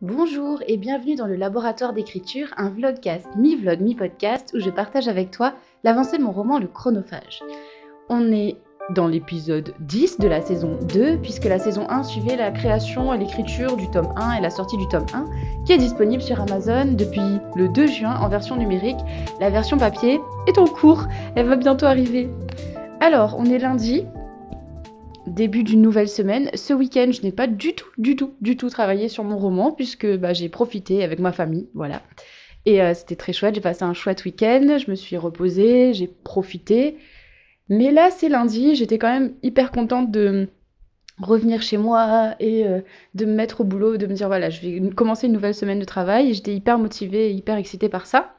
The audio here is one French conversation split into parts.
Bonjour et bienvenue dans le laboratoire d'écriture, un vlogcast mi-vlog mi-podcast où je partage avec toi l'avancée de mon roman Le Chronophage. On est dans l'épisode 10 de la saison 2 puisque la saison 1 suivait la création et l'écriture du tome 1 et la sortie du tome 1 qui est disponible sur Amazon depuis le 2 juin en version numérique. La version papier est en cours, elle va bientôt arriver. Alors, on est lundi. Début d'une nouvelle semaine. Ce week-end, je n'ai pas du tout travaillé sur mon roman puisque j'ai profité avec ma famille, voilà. Et c'était très chouette, j'ai passé un chouette week-end, je me suis reposée, j'ai profité. Mais là, c'est lundi, j'étais quand même hyper contente de revenir chez moi et de me mettre au boulot, de me dire voilà, je vais commencer une nouvelle semaine de travail. Et j'étais hyper motivée et hyper excitée par ça.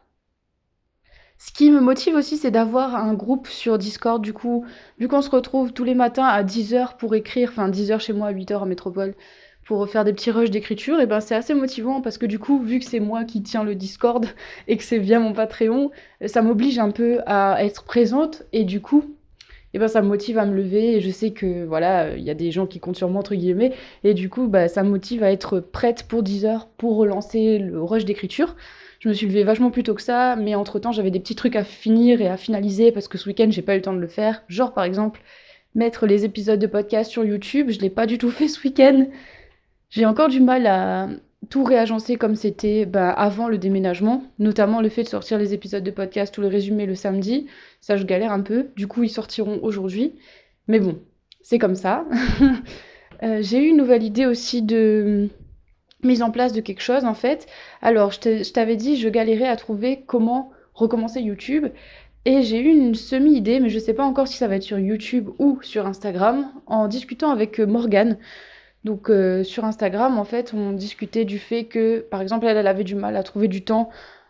Ce qui me motive aussi, c'est d'avoir un groupe sur Discord, du coup, vu qu'on se retrouve tous les matins à 10h pour écrire, enfin 10h chez moi, 8h en métropole, pour faire des petits rushs d'écriture, et ben c'est assez motivant parce que du coup, vu que c'est moi qui tiens le Discord et que c'est via mon Patreon, ça m'oblige un peu à être présente et du coup, et ben ça me motive à me lever et je sais que voilà, il y a des gens qui comptent sur moi entre guillemets et du coup, ça me motive à être prête pour 10h pour relancer le rush d'écriture. Je me suis levée vachement plus tôt que ça, mais entre-temps, j'avais des petits trucs à finir et à finaliser parce que ce week-end, j'ai pas eu le temps de le faire. Genre, par exemple, mettre les épisodes de podcast sur YouTube, je l'ai pas du tout fait ce week-end. J'ai encore du mal à tout réagencer comme c'était avant le déménagement, notamment le fait de sortir les épisodes de podcast ou le résumé le samedi. Ça, je galère un peu. Du coup, ils sortiront aujourd'hui. Mais bon, c'est comme ça. J'ai eu une nouvelle idée aussi de mise en place de quelque chose en fait. Alors, je t'avais dit, je galérais à trouver comment recommencer YouTube. Et j'ai eu une semi-idée, mais je sais pas encore si ça va être sur YouTube ou sur Instagram, en discutant avec Morgane. Donc sur Instagram, en fait, on discutait du fait que, par exemple, elle avait du mal à trouver du temps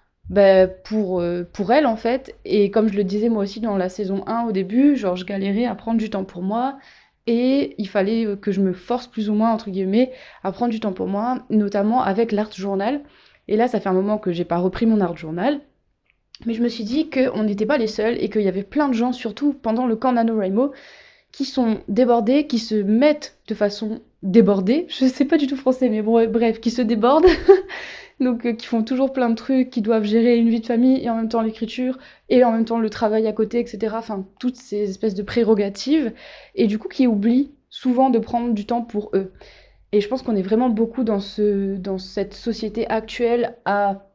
pour elle, en fait. Et comme je le disais moi aussi dans la saison 1 au début, genre je galérais à prendre du temps pour moi. Et il fallait que je me force plus ou moins, entre guillemets, à prendre du temps pour moi, notamment avec l'art journal. Et là, ça fait un moment que j'ai pas repris mon art journal. Mais je me suis dit qu'on n'était pas les seuls et qu'il y avait plein de gens, surtout pendant le camp NaNoWriMo, qui sont débordés, qui se mettent de façon débordée, je sais pas du tout français, mais bon, bref, qui se débordent, donc qui font toujours plein de trucs, qui doivent gérer une vie de famille et en même temps l'écriture, et en même temps le travail à côté, etc. Enfin, toutes ces espèces de prérogatives, et du coup qui oublient souvent de prendre du temps pour eux. Et je pense qu'on est vraiment beaucoup dans cette société actuelle à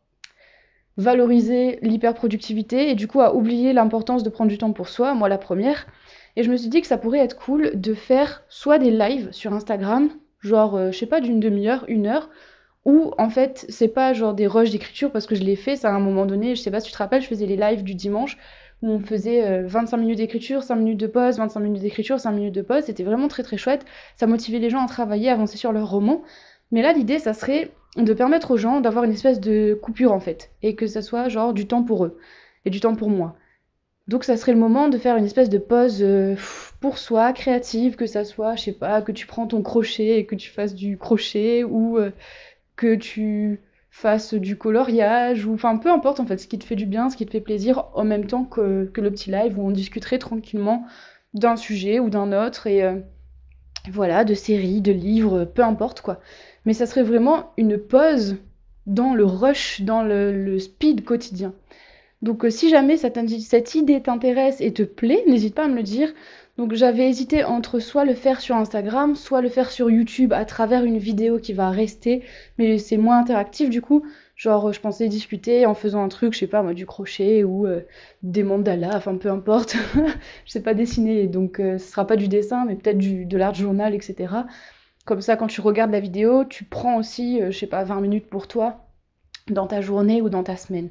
valoriser l'hyperproductivité et du coup à oublier l'importance de prendre du temps pour soi, moi la première. Et je me suis dit que ça pourrait être cool de faire soit des lives sur Instagram, genre, je sais pas, d'une demi-heure, 1 heure, ou en fait, c'est pas genre des rushs d'écriture parce que je l'ai fait, ça à un moment donné, je sais pas si tu te rappelles, je faisais les lives du dimanche où on faisait 25 minutes d'écriture, 5 minutes de pause, 25 minutes d'écriture, 5 minutes de pause, c'était vraiment très très chouette, ça motivait les gens à travailler, à avancer sur leur roman. Mais là, l'idée, ça serait de permettre aux gens d'avoir une espèce de coupure en fait, et que ça soit genre du temps pour eux, et du temps pour moi. Donc ça serait le moment de faire une espèce de pause pour soi, créative, que ça soit, je sais pas, que tu prends ton crochet et que tu fasses du crochet, ou que tu fasses du coloriage, ou enfin peu importe en fait, ce qui te fait du bien, ce qui te fait plaisir, en même temps que le petit live où on discuterait tranquillement d'un sujet ou d'un autre, et voilà, de séries, de livres, peu importe quoi. Mais ça serait vraiment une pause dans le rush, dans le speed quotidien. Donc si jamais cette idée t'intéresse et te plaît, n'hésite pas à me le dire. Donc j'avais hésité entre soit le faire sur Instagram, soit le faire sur YouTube à travers une vidéo qui va rester, mais c'est moins interactif du coup. Genre je pensais discuter en faisant un truc, je sais pas moi, du crochet ou des mandalas, enfin peu importe. Je sais pas dessiner, donc ce sera pas du dessin, mais peut-être de l'art journal, etc. Comme ça, quand tu regardes la vidéo, tu prends aussi, je sais pas, 20 minutes pour toi dans ta journée ou dans ta semaine.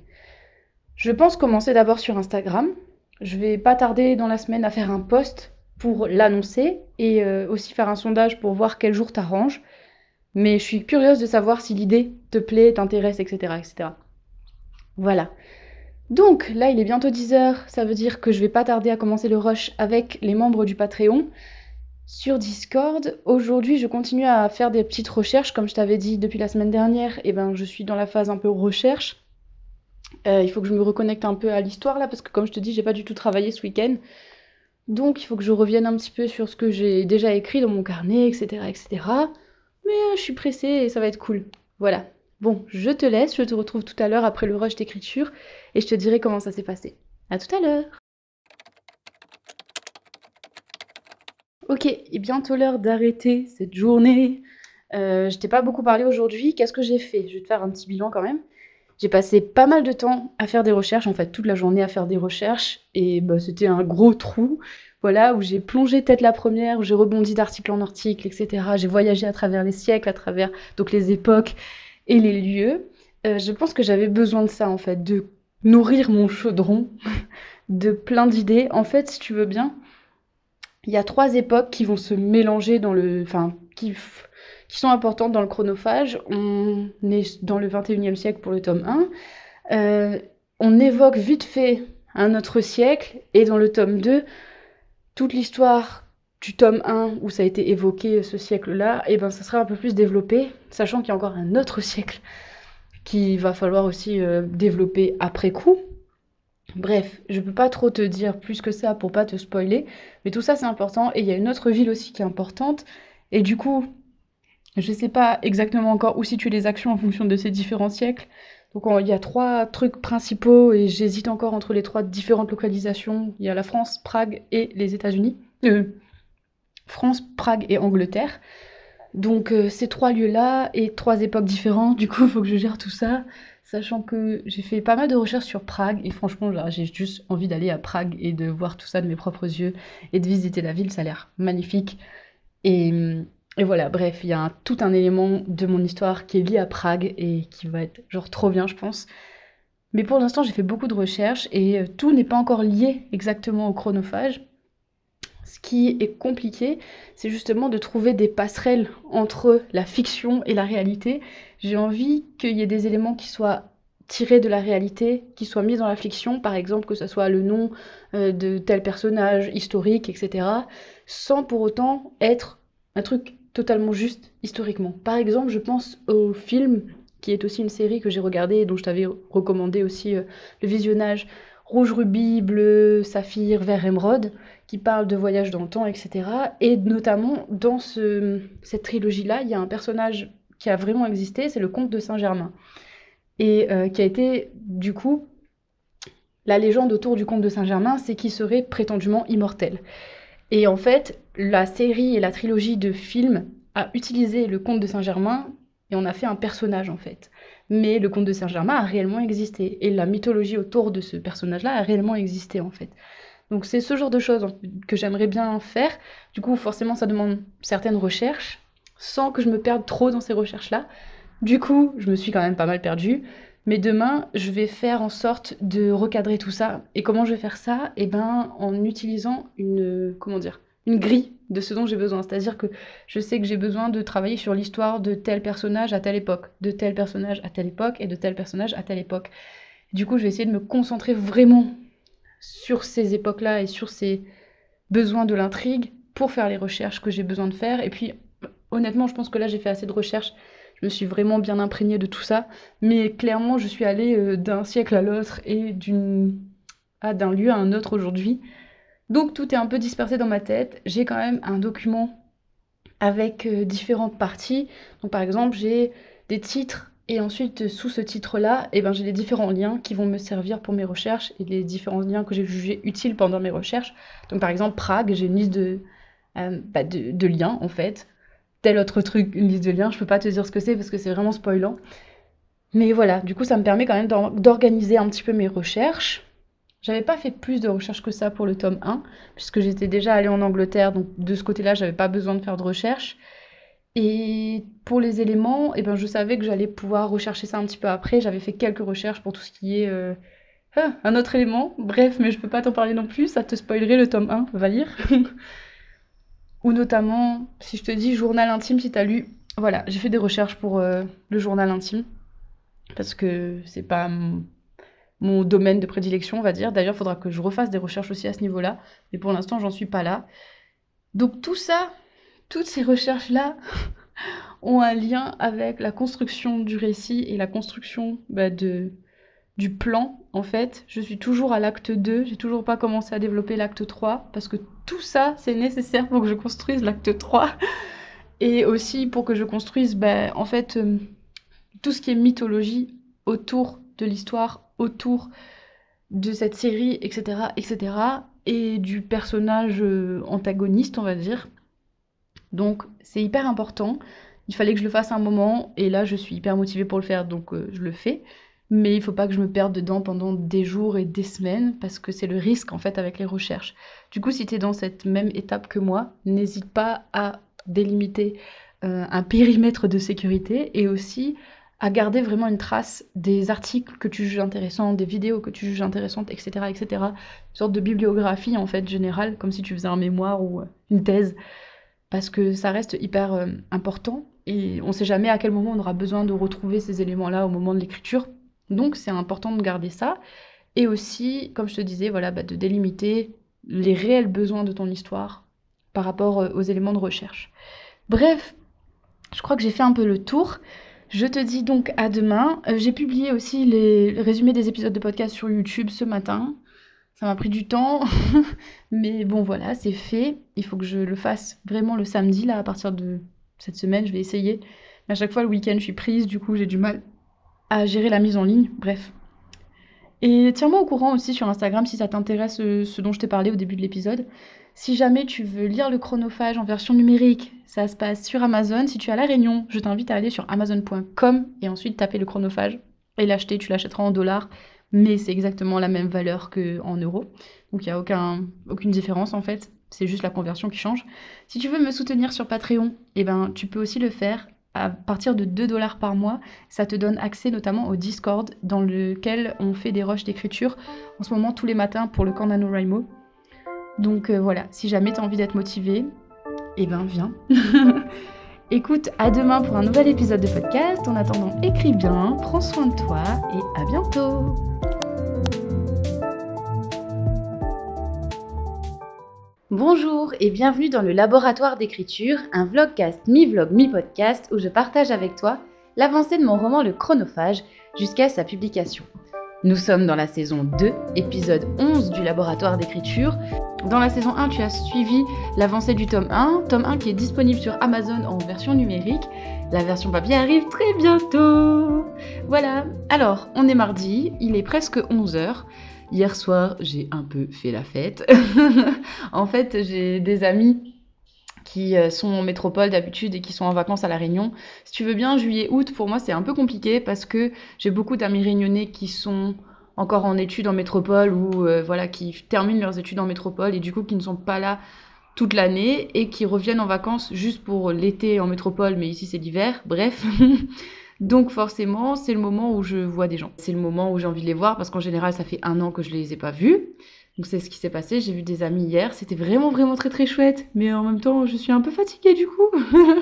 Je pense commencer d'abord sur Instagram. Je vais pas tarder dans la semaine à faire un post pour l'annoncer et aussi faire un sondage pour voir quel jour t'arrange. Mais je suis curieuse de savoir si l'idée te plaît, t'intéresse, etc., etc. Voilà. Donc là, il est bientôt 10h, ça veut dire que je vais pas tarder à commencer le rush avec les membres du Patreon. Sur Discord, aujourd'hui, je continue à faire des petites recherches. Comme je t'avais dit depuis la semaine dernière, et je suis dans la phase un peu recherche. Il faut que je me reconnecte un peu à l'histoire là, parce que comme je te dis, j'ai pas du tout travaillé ce week-end. Donc il faut que je revienne un petit peu sur ce que j'ai déjà écrit dans mon carnet, etc., etc. Mais je suis pressée et ça va être cool. Voilà. Bon, je te laisse, je te retrouve tout à l'heure après le rush d'écriture et je te dirai comment ça s'est passé. À tout à l'heure! Ok, il est bientôt l'heure d'arrêter cette journée. Je t'ai pas beaucoup parlé aujourd'hui. Qu'est-ce que j'ai fait? Je vais te faire un petit bilan quand même. J'ai passé pas mal de temps à faire des recherches, en fait toute la journée à faire des recherches et bah, c'était un gros trou, voilà, où j'ai plongé tête la première, où j'ai rebondi d'article en article, et cetera. J'ai voyagé à travers les siècles, à travers donc les époques et les lieux. Je pense que j'avais besoin de ça, en fait, de nourrir mon chaudron de plein d'idées. En fait, si tu veux bien, il y a 3 époques qui vont se mélanger dans le enfin, qui sont importantes dans le chronophage. On est dans le 21e siècle pour le tome 1. On évoque vite fait un autre siècle, et dans le tome 2, toute l'histoire du tome 1 où ça a été évoqué ce siècle-là, et ben ça sera un peu plus développé, sachant qu'il y a encore un autre siècle qu'il va falloir aussi développer après coup. Bref, je peux pas trop te dire plus que ça pour pas te spoiler, mais tout ça c'est important, et il y a une autre ville aussi qui est importante, et du coup, je sais pas exactement encore où situer les actions en fonction de ces différents siècles. Donc il y a 3 trucs principaux et j'hésite encore entre les 3 différentes localisations. Il y a la France, Prague et les États-Unis. France, Prague et Angleterre. Donc ces 3 lieux-là et 3 époques différentes, du coup il faut que je gère tout ça, sachant que j'ai fait pas mal de recherches sur Prague et franchement là, j'ai juste envie d'aller à Prague et de voir tout ça de mes propres yeux et de visiter la ville, ça a l'air magnifique. Et, et voilà, bref, il y a tout un élément de mon histoire qui est lié à Prague et qui va être genre trop bien, je pense. Mais pour l'instant, j'ai fait beaucoup de recherches et tout n'est pas encore lié exactement au chronophage. Ce qui est compliqué, c'est justement de trouver des passerelles entre la fiction et la réalité. J'ai envie qu'il y ait des éléments qui soient tirés de la réalité, qui soient mis dans la fiction, par exemple que ce soit le nom de tel personnage historique, etc., sans pour autant être un truc totalement juste historiquement. Par exemple, je pense au film, qui est aussi une série que j'ai regardée et dont je t'avais recommandé aussi le visionnage, Rouge Rubis, Bleu, Saphir, Vert Émeraude, qui parle de voyage dans le temps, etc. Et notamment, dans cette trilogie-là, il y a un personnage qui a vraiment existé, c'est le comte de Saint-Germain. Et qui a été, du coup, la légende autour du comte de Saint-Germain, c'est qu'il serait prétendument immortel. Et en fait, la série et la trilogie de films a utilisé le comte de Saint-Germain et on a fait un personnage en fait. Mais le comte de Saint-Germain a réellement existé et la mythologie autour de ce personnage-là a réellement existé en fait. Donc c'est ce genre de choses que j'aimerais bien faire. Du coup, forcément, ça demande certaines recherches, sans que je me perde trop dans ces recherches-là. Du coup, je me suis quand même pas mal perdue. Mais demain, je vais faire en sorte de recadrer tout ça. Et comment je vais faire ça? Eh ben, en utilisant comment dire, une grille de ce dont j'ai besoin. C'est-à-dire que je sais que j'ai besoin de travailler sur l'histoire de tel personnage à telle époque, de tel personnage à telle époque et de tel personnage à telle époque. Du coup, je vais essayer de me concentrer vraiment sur ces époques-là et sur ces besoins de l'intrigue pour faire les recherches que j'ai besoin de faire. Et puis, honnêtement, je pense que là, j'ai fait assez de recherches. Je me suis vraiment bien imprégnée de tout ça. Mais clairement, je suis allée d'un siècle à l'autre et d'un lieu à un autre aujourd'hui. Donc, tout est un peu dispersé dans ma tête. J'ai quand même un document avec différentes parties. Donc, par exemple, j'ai des titres et ensuite, sous ce titre-là, eh ben, j'ai les différents liens qui vont me servir pour mes recherches et les différents liens que j'ai jugés utiles pendant mes recherches. Donc, par exemple, Prague, j'ai une liste de liens, en fait. Tel autre truc, une liste de liens, je peux pas te dire ce que c'est parce que c'est vraiment spoilant. Mais voilà, du coup, ça me permet quand même d'organiser un petit peu mes recherches. J'avais pas fait plus de recherches que ça pour le tome 1, puisque j'étais déjà allée en Angleterre, donc de ce côté-là, j'avais pas besoin de faire de recherche. Et pour les éléments, eh ben, je savais que j'allais pouvoir rechercher ça un petit peu après. J'avais fait quelques recherches pour tout ce qui est un autre élément. Bref, mais je peux pas t'en parler non plus, ça te spoilerait le tome 1, va lire. Ou notamment, si je te dis journal intime, si t'as lu, voilà, j'ai fait des recherches pour le journal intime, parce que c'est pas mon domaine de prédilection, on va dire. D'ailleurs, il faudra que je refasse des recherches aussi à ce niveau-là, mais pour l'instant, j'en suis pas là. Donc tout ça, toutes ces recherches-là, ont un lien avec la construction du récit et la construction du plan, en fait. Je suis toujours à l'acte 2, j'ai toujours pas commencé à développer l'acte 3, parce que tout ça, c'est nécessaire pour que je construise l'acte 3, et aussi pour que je construise, en fait, tout ce qui est mythologie autour de l'histoire, autour de cette série, etc., etc., et du personnage antagoniste, on va dire. Donc c'est hyper important. Il fallait que je le fasse un moment, et là je suis hyper motivée pour le faire, donc je le fais. Mais il faut pas que je me perde dedans pendant des jours et des semaines, parce que c'est le risque en fait avec les recherches. Du coup, si tu es dans cette même étape que moi, n'hésite pas à délimiter un périmètre de sécurité et aussi à garder vraiment une trace des articles que tu juges intéressants, des vidéos que tu juges intéressantes, etc., etc. Une sorte de bibliographie en fait générale, comme si tu faisais un mémoire ou une thèse, parce que ça reste hyper important et on ne sait jamais à quel moment on aura besoin de retrouver ces éléments-là au moment de l'écriture. Donc c'est important de garder ça et aussi, comme je te disais, voilà, de délimiter les réels besoins de ton histoire par rapport aux éléments de recherche. Bref, je crois que j'ai fait un peu le tour. Je te dis donc à demain. J'ai publié aussi les résumés des épisodes de podcast sur YouTube ce matin. Ça m'a pris du temps, mais bon voilà, c'est fait. Il faut que je le fasse vraiment le samedi, là, à partir de cette semaine, je vais essayer. Mais à chaque fois, le week-end, je suis prise, du coup, j'ai du mal à gérer la mise en ligne. Bref. Et tiens-moi au courant aussi sur Instagram si ça t'intéresse ce dont je t'ai parlé au début de l'épisode. Si jamais tu veux lire le chronophage en version numérique, ça se passe sur Amazon. Si tu es à La Réunion, je t'invite à aller sur amazon.com et ensuite taper le chronophage et l'acheter. Tu l'achèteras en dollars, mais c'est exactement la même valeur qu'en euros. Donc il n'y a aucune différence en fait. C'est juste la conversion qui change. Si tu veux me soutenir sur Patreon, eh ben, tu peux aussi le faire à partir de 2 dollars par mois. Ça te donne accès notamment au Discord dans lequel on fait des rushs d'écriture en ce moment tous les matins pour le camp NaNoWriMo. Donc voilà, si jamais tu as envie d'être motivé, eh ben viens. Écoute, à demain pour un nouvel épisode de podcast. En attendant, écris bien, prends soin de toi et à bientôt. Bonjour et bienvenue dans le laboratoire d'écriture, un vlogcast mi-vlog mi-podcast où je partage avec toi l'avancée de mon roman Le Chronophage jusqu'à sa publication. Nous sommes dans la saison 2, épisode 11 du laboratoire d'écriture. Dans la saison 1, tu as suivi l'avancée du tome 1 qui est disponible sur Amazon en version numérique. La version papier arrive très bientôt. Voilà, alors on est mardi, il est presque 11h. Hier soir, j'ai un peu fait la fête. En fait, j'ai des amis qui sont en métropole d'habitude et qui sont en vacances à La Réunion. Si tu veux bien, juillet-août, pour moi, c'est un peu compliqué parce que j'ai beaucoup d'amis réunionnais qui sont encore en études en métropole ou voilà, qui terminent leurs études en métropole et du coup qui ne sont pas là toute l'année et qui reviennent en vacances juste pour l'été en métropole, mais ici c'est l'hiver, bref. Donc forcément, c'est le moment où je vois des gens. C'est le moment où j'ai envie de les voir parce qu'en général, ça fait 1 an que je les ai pas vus. Donc c'est ce qui s'est passé, j'ai vu des amis hier, c'était vraiment vraiment très très chouette, mais en même temps je suis un peu fatiguée du coup.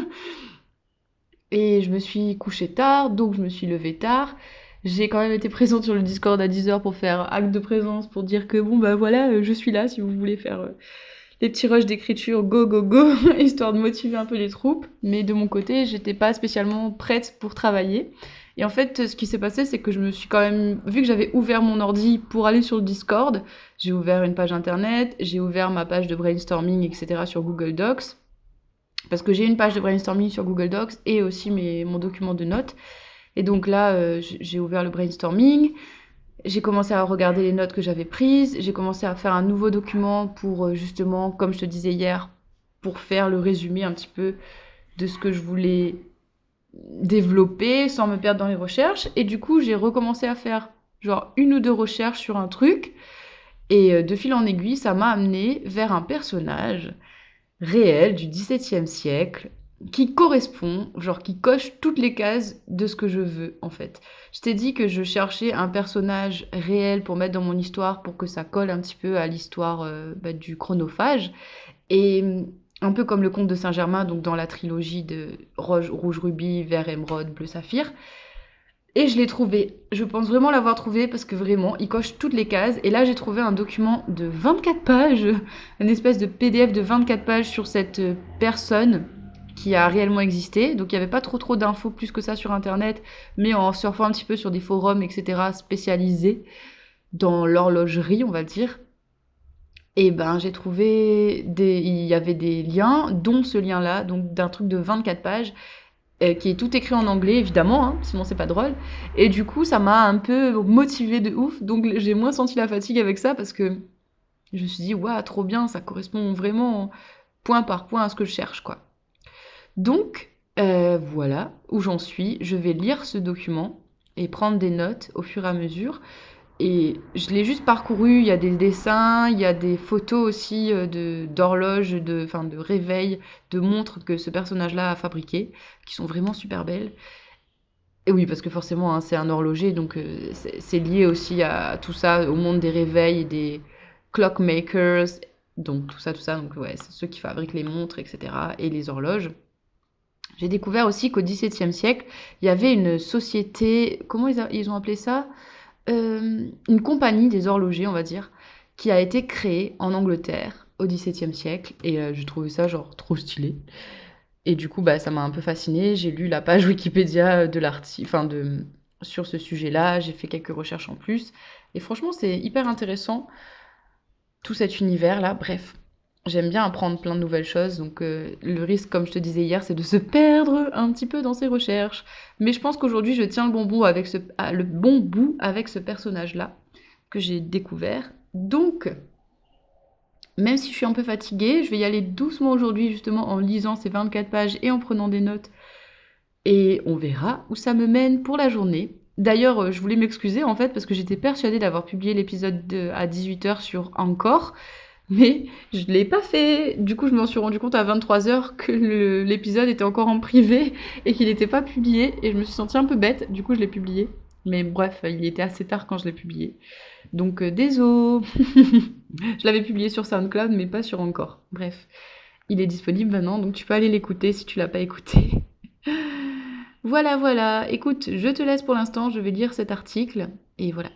Et je me suis couchée tard, donc je me suis levée tard. J'ai quand même été présente sur le Discord à 10h pour faire acte de présence, pour dire que bon bah voilà, je suis là si vous voulez faire des petits rushs d'écriture, go go go, histoire de motiver un peu les troupes. Mais de mon côté, j'étais pas spécialement prête pour travailler. Et en fait, ce qui s'est passé, c'est que je me suis quand même, vu que j'avais ouvert mon ordi pour aller sur le Discord, j'ai ouvert une page internet, j'ai ouvert ma page de brainstorming, etc. sur Google Docs. Parce que j'ai une page de brainstorming sur Google Docs et aussi mon document de notes. Et donc là, j'ai ouvert le brainstorming, j'ai commencé à regarder les notes que j'avais prises, j'ai commencé à faire un nouveau document pour justement, comme je te disais hier, pour faire le résumé un petit peu de ce que je voulais développer sans me perdre dans les recherches. Et du coup, j'ai recommencé à faire genre 1 ou 2 recherches sur un truc. Et de fil en aiguille, ça m'a amené vers un personnage réel du XVIIe siècle qui correspond, genre qui coche toutes les cases de ce que je veux en fait. Je t'ai dit que je cherchais un personnage réel pour mettre dans mon histoire pour que ça colle un petit peu à l'histoire du chronophage et un peu comme le conte de Saint-Germain, donc dans la trilogie de Rouge Rubis, Vert Émeraude, Bleu Saphir. Et je l'ai trouvé. Je pense vraiment l'avoir trouvé parce que vraiment, il coche toutes les cases. Et là, j'ai trouvé un document de 24 pages, une espèce de PDF de 24 pages sur cette personne qui a réellement existé. Donc, il n'y avait pas trop d'infos plus que ça sur Internet, mais en surfant un petit peu sur des forums, etc., spécialisés dans l'horlogerie, on va dire. Et ben, j'ai trouvé il y avait des liens, dont ce lien-là, donc d'un truc de 24 pages. qui est tout écrit en anglais évidemment, hein, sinon c'est pas drôle. Et du coup, ça m'a un peu motivée de ouf, donc j'ai moins senti la fatigue avec ça parce que je me suis dit, waouh, trop bien, ça correspond vraiment point par point à ce que je cherche, quoi. Donc, voilà où j'en suis. Je vais lire ce document et prendre des notes au fur et à mesure. Et je l'ai juste parcouru, il y a des dessins, il y a des photos aussi d'horloges, enfin, de réveils, de montres que ce personnage-là a fabriquées, qui sont vraiment super belles. Et oui, parce que forcément, hein, c'est un horloger, donc c'est lié aussi à tout ça, au monde des réveils, des clockmakers, donc tout ça, donc ouais, c'est ceux qui fabriquent les montres, etc., et les horloges. J'ai découvert aussi qu'au XVIIe siècle, il y avait une société, comment ils ont appelé ça? Une compagnie des horlogers, on va dire, qui a été créée en Angleterre au XVIIe siècle, et j'ai trouvé ça genre trop stylé. Et du coup, bah, ça m'a un peu fascinée. J'ai lu la page Wikipédia de l'article, enfin sur ce sujet-là. J'ai fait quelques recherches en plus. Et franchement, c'est hyper intéressant, tout cet univers-là. Bref, j'aime bien apprendre plein de nouvelles choses. Donc, le risque, comme je te disais hier, c'est de se perdre un petit peu dans ces recherches. Mais je pense qu'aujourd'hui, je tiens le bon bout avec ce personnage-là que j'ai découvert. Donc, même si je suis un peu fatiguée, je vais y aller doucement aujourd'hui, justement, en lisant ces 24 pages et en prenant des notes et on verra où ça me mène pour la journée. D'ailleurs, je voulais m'excuser en fait parce que j'étais persuadée d'avoir publié l'épisode à 18 h sur Encore, mais je ne l'ai pas fait. Du coup, je me suis rendu compte à 23 h que l'épisode était encore en privé et qu'il n'était pas publié et je me suis sentie un peu bête. Du coup, je l'ai publié. Mais bref, il était assez tard quand je l'ai publié. Donc, désolé. Je l'avais publié sur SoundCloud, mais pas sur Encore. Bref, il est disponible maintenant, donc tu peux aller l'écouter si tu l'as pas écouté. Voilà, voilà. Écoute, je te laisse pour l'instant, je vais lire cet article et voilà.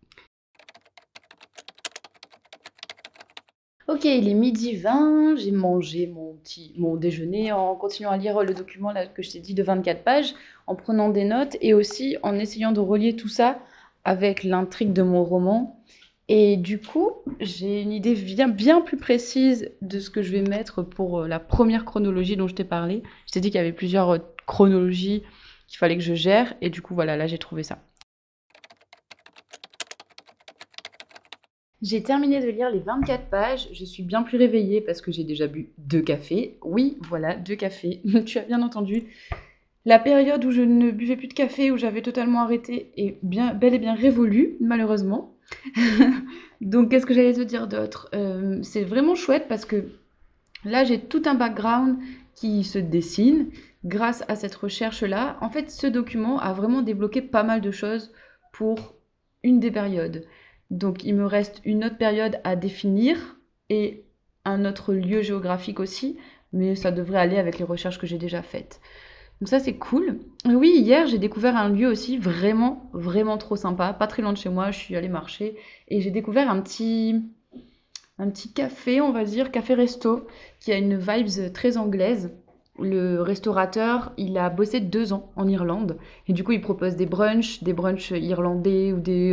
Ok, il est 12h20, j'ai mangé mon déjeuner en continuant à lire le document là, que je t'ai dit de 24 pages, en prenant des notes et aussi en essayant de relier tout ça avec l'intrigue de mon roman. Et du coup, j'ai une idée bien plus précise de ce que je vais mettre pour la première chronologie dont je t'ai parlé. Je t'ai dit qu'il y avait plusieurs chronologies qu'il fallait que je gère et du coup, voilà, là j'ai trouvé ça. J'ai terminé de lire les 24 pages, je suis bien plus réveillée parce que j'ai déjà bu 2 cafés. Oui, voilà, 2 cafés, tu as bien entendu. La période où je ne buvais plus de café, où j'avais totalement arrêté, est bel et bien révolue, malheureusement. Donc, qu'est-ce que j'allais te dire d'autre? C'est vraiment chouette parce que là, j'ai tout un background qui se dessine grâce à cette recherche-là. En fait, ce document a vraiment débloqué pas mal de choses pour une des périodes. Donc, il me reste une autre période à définir et un autre lieu géographique aussi, mais ça devrait aller avec les recherches que j'ai déjà faites. Donc ça, c'est cool. Oui, hier, j'ai découvert un lieu aussi vraiment trop sympa, pas très loin de chez moi, je suis allée marcher et j'ai découvert un petit café, on va dire, café-resto, qui a une vibes très anglaise. Le restaurateur, il a bossé 2 ans en Irlande. Et du coup, il propose des brunchs irlandais ou des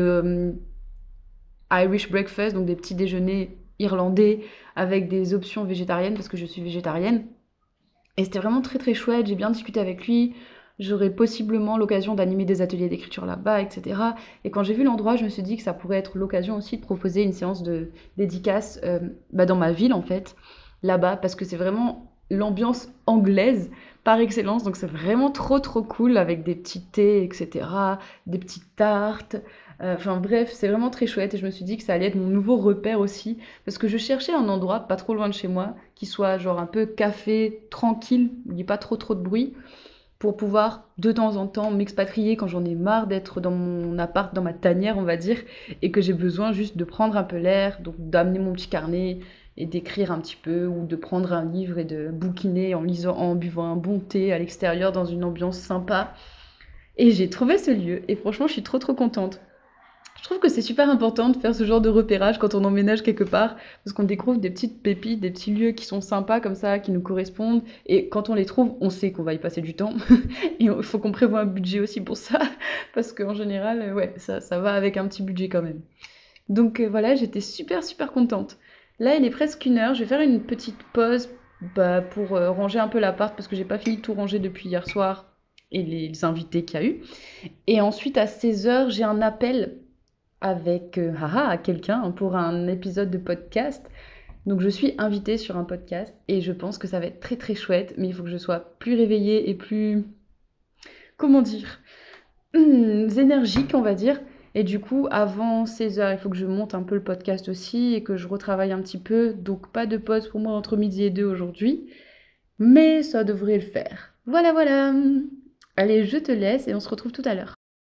Irish breakfast, donc des petits déjeuners irlandais avec des options végétariennes, parce que je suis végétarienne. Et c'était vraiment très chouette, j'ai bien discuté avec lui. J'aurais possiblement l'occasion d'animer des ateliers d'écriture là-bas, etc. Et quand j'ai vu l'endroit, je me suis dit que ça pourrait être l'occasion aussi de proposer une séance de dédicace dans ma ville, en fait, là-bas, parce que c'est vraiment l'ambiance anglaise par excellence. Donc c'est vraiment trop cool avec des petits thés, etc., des petites tartes. Enfin bref, c'est vraiment très chouette et je me suis dit que ça allait être mon nouveau repère aussi parce que je cherchais un endroit pas trop loin de chez moi qui soit genre un peu café, tranquille, où il n'y ait pas trop de bruit, pour pouvoir de temps en temps m'expatrier quand j'en ai marre d'être dans mon appart, dans ma tanière, on va dire, et que j'ai besoin juste de prendre un peu l'air, donc d'amener mon petit carnet et d'écrire un petit peu, ou de prendre un livre et de bouquiner en lisant, en buvant un bon thé à l'extérieur dans une ambiance sympa. Et j'ai trouvé ce lieu, et franchement, je suis trop contente. Je trouve que c'est super important de faire ce genre de repérage quand on emménage quelque part, parce qu'on découvre des petites pépites, des petits lieux qui sont sympas comme ça, qui nous correspondent, et quand on les trouve, on sait qu'on va y passer du temps, et il faut qu'on prévoie un budget aussi pour ça, parce qu'en général, ouais, ça va avec un petit budget quand même. Donc voilà, j'étais super contente. Là, il est presque 1 heure, je vais faire une petite pause pour ranger un peu l'appart, parce que j'ai pas fini de tout ranger depuis hier soir, et les invités qu'il y a eu. Et ensuite, à 16h, j'ai un appel avec quelqu'un pour un épisode de podcast. Donc, je suis invitée sur un podcast et je pense que ça va être très très chouette, mais il faut que je sois plus réveillée et plus, comment dire, énergique, on va dire. Et du coup, avant 16h, il faut que je monte un peu le podcast aussi et que je retravaille un petit peu. Donc, pas de pause pour moi entre midi et 2 aujourd'hui. Mais ça devrait le faire. Voilà, voilà. Allez, je te laisse et on se retrouve tout à l'heure.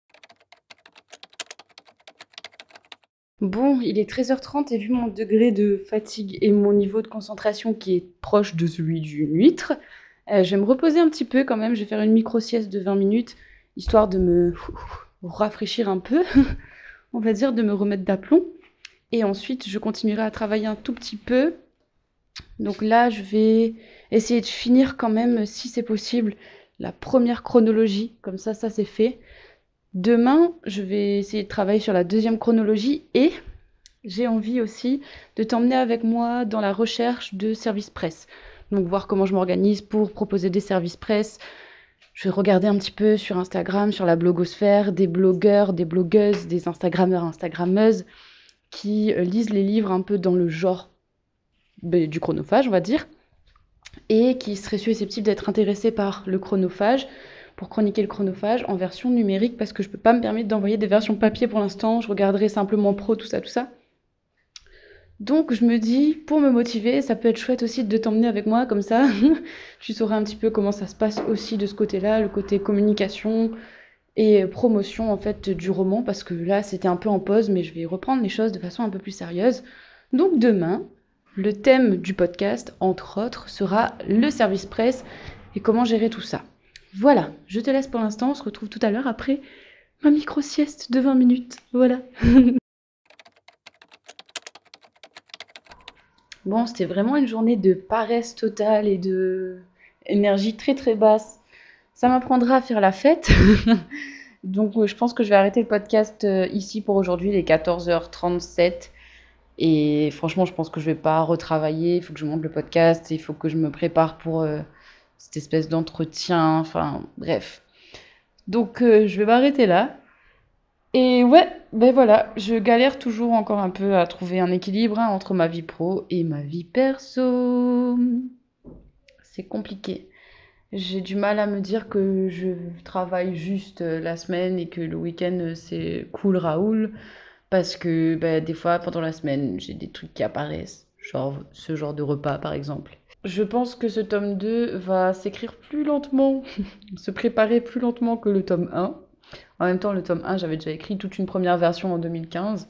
Bon, il est 13h30 et vu mon degré de fatigue et mon niveau de concentration qui est proche de celui d'une huître, je vais me reposer un petit peu quand même. Je vais faire une micro-sieste de 20 minutes, histoire de me rafraîchir un peu, on va dire, de me remettre d'aplomb. Et ensuite, je continuerai à travailler un tout petit peu. Donc là, je vais essayer de finir quand même, si c'est possible, la première chronologie. Comme ça c'est fait. Demain, je vais essayer de travailler sur la deuxième chronologie et j'ai envie aussi de t'emmener avec moi dans la recherche de services presse. Donc voir comment je m'organise pour proposer des services presse. Je vais regarder un petit peu sur Instagram, sur la blogosphère, des blogueurs, des blogueuses, des Instagrammeurs, Instagrammeuses qui lisent les livres un peu dans le genre du chronophage, on va dire, et qui seraient susceptibles d'être intéressés par le chronophage, pour chroniquer le chronophage en version numérique, parce que je peux pas me permettre d'envoyer des versions papier pour l'instant, je regarderai simplement pro, tout ça, tout ça. Donc je me dis, pour me motiver, ça peut être chouette aussi de t'emmener avec moi, comme ça, tu sauras un petit peu comment ça se passe aussi de ce côté-là, le côté communication et promotion en fait du roman, parce que là c'était un peu en pause, mais je vais reprendre les choses de façon un peu plus sérieuse. Donc demain, le thème du podcast, entre autres, sera le service presse et comment gérer tout ça. Voilà, je te laisse pour l'instant, on se retrouve tout à l'heure après ma micro-sieste de 20 minutes. Voilà. Bon, c'était vraiment une journée de paresse totale et de énergie très très basse. Ça m'apprendra à faire la fête. Donc je pense que je vais arrêter le podcast ici pour aujourd'hui, les 14h37. Et franchement, je pense que je vais pas retravailler. Il faut que je monte le podcast, il faut que je me prépare pour cette espèce d'entretien. Enfin, bref. Donc je vais m'arrêter là. Et ouais, ben voilà, je galère toujours encore un peu à trouver un équilibre hein, entre ma vie pro et ma vie perso. C'est compliqué. J'ai du mal à me dire que je travaille juste la semaine et que le week-end c'est cool Raoul. Parce que bah, des fois pendant la semaine j'ai des trucs qui apparaissent. Genre ce genre de repas par exemple. Je pense que ce tome 2 va s'écrire plus lentement, se préparer plus lentement que le tome 1. En même temps, le tome 1, j'avais déjà écrit toute une première version en 2015.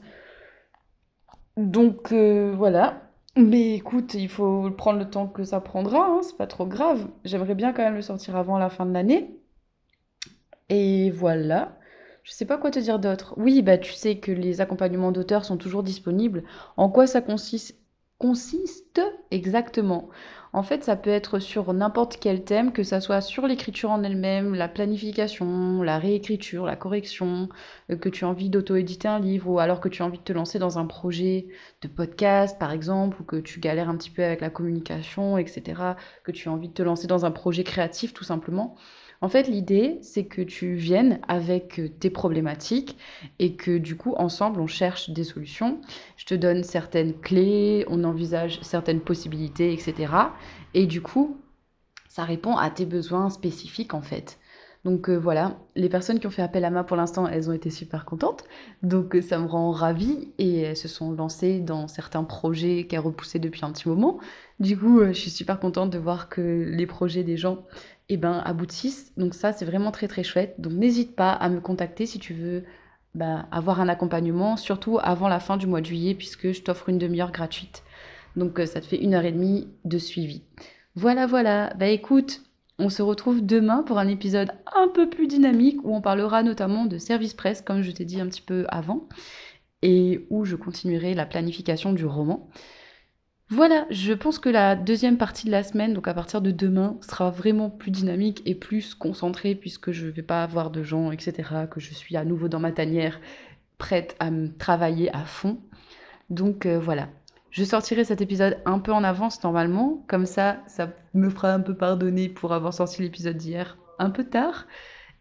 Donc voilà. Mais écoute, il faut prendre le temps que ça prendra, hein, c'est pas trop grave. J'aimerais bien quand même le sortir avant la fin de l'année. Et voilà. Je sais pas quoi te dire d'autre. Oui, bah tu sais que les accompagnements d'auteurs sont toujours disponibles. En quoi ça consiste exactement? En fait, ça peut être sur n'importe quel thème, que ça soit sur l'écriture en elle-même, la planification, la réécriture, la correction, que tu as envie d'auto-éditer un livre, ou alors que tu as envie de te lancer dans un projet de podcast, par exemple, ou que tu galères un petit peu avec la communication, etc., que tu as envie de te lancer dans un projet créatif, tout simplement. En fait, l'idée, c'est que tu viennes avec tes problématiques et que du coup, ensemble, on cherche des solutions. Je te donne certaines clés, on envisage certaines possibilités, etc. Et du coup, ça répond à tes besoins spécifiques en fait. Donc voilà, les personnes qui ont fait appel à moi pour l'instant, elles ont été super contentes. Donc ça me rend ravie et elles se sont lancées dans certains projets qu'elles repoussaient depuis un petit moment. Du coup, je suis super contente de voir que les projets des gens eh ben, aboutissent. Donc ça, c'est vraiment très très chouette. Donc n'hésite pas à me contacter si tu veux bah, avoir un accompagnement, surtout avant la fin du mois de juillet, puisque je t'offre une demi-heure gratuite. Donc ça te fait 1 heure et demie de suivi. Voilà, voilà. Bah écoute, on se retrouve demain pour un épisode un peu plus dynamique où on parlera notamment de service presse, comme je t'ai dit un petit peu avant, et où je continuerai la planification du roman. Voilà, je pense que la deuxième partie de la semaine, donc à partir de demain, sera vraiment plus dynamique et plus concentrée puisque je ne vais pas avoir de gens, etc., que je suis à nouveau dans ma tanière, prête à me travailler à fond. Donc voilà. Je sortirai cet épisode un peu en avance normalement, comme ça me fera un peu pardonner pour avoir sorti l'épisode d'hier un peu tard.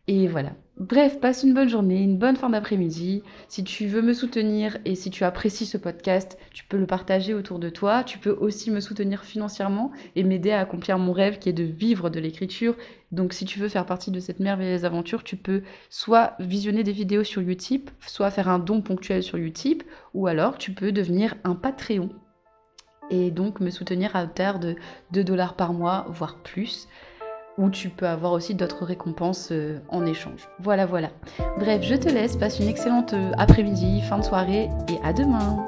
Et voilà. Bref, passe une bonne journée, une bonne fin d'après-midi. Si tu veux me soutenir et si tu apprécies ce podcast, tu peux le partager autour de toi. Tu peux aussi me soutenir financièrement et m'aider à accomplir mon rêve qui est de vivre de l'écriture. Donc si tu veux faire partie de cette merveilleuse aventure, tu peux soit visionner des vidéos sur Utip, soit faire un don ponctuel sur Utip, ou alors tu peux devenir un Patreon et donc me soutenir à hauteur de 2 $ par mois, voire plus, où tu peux avoir aussi d'autres récompenses en échange. Voilà, voilà. Bref, je te laisse, passe une excellente après-midi, fin de soirée et à demain.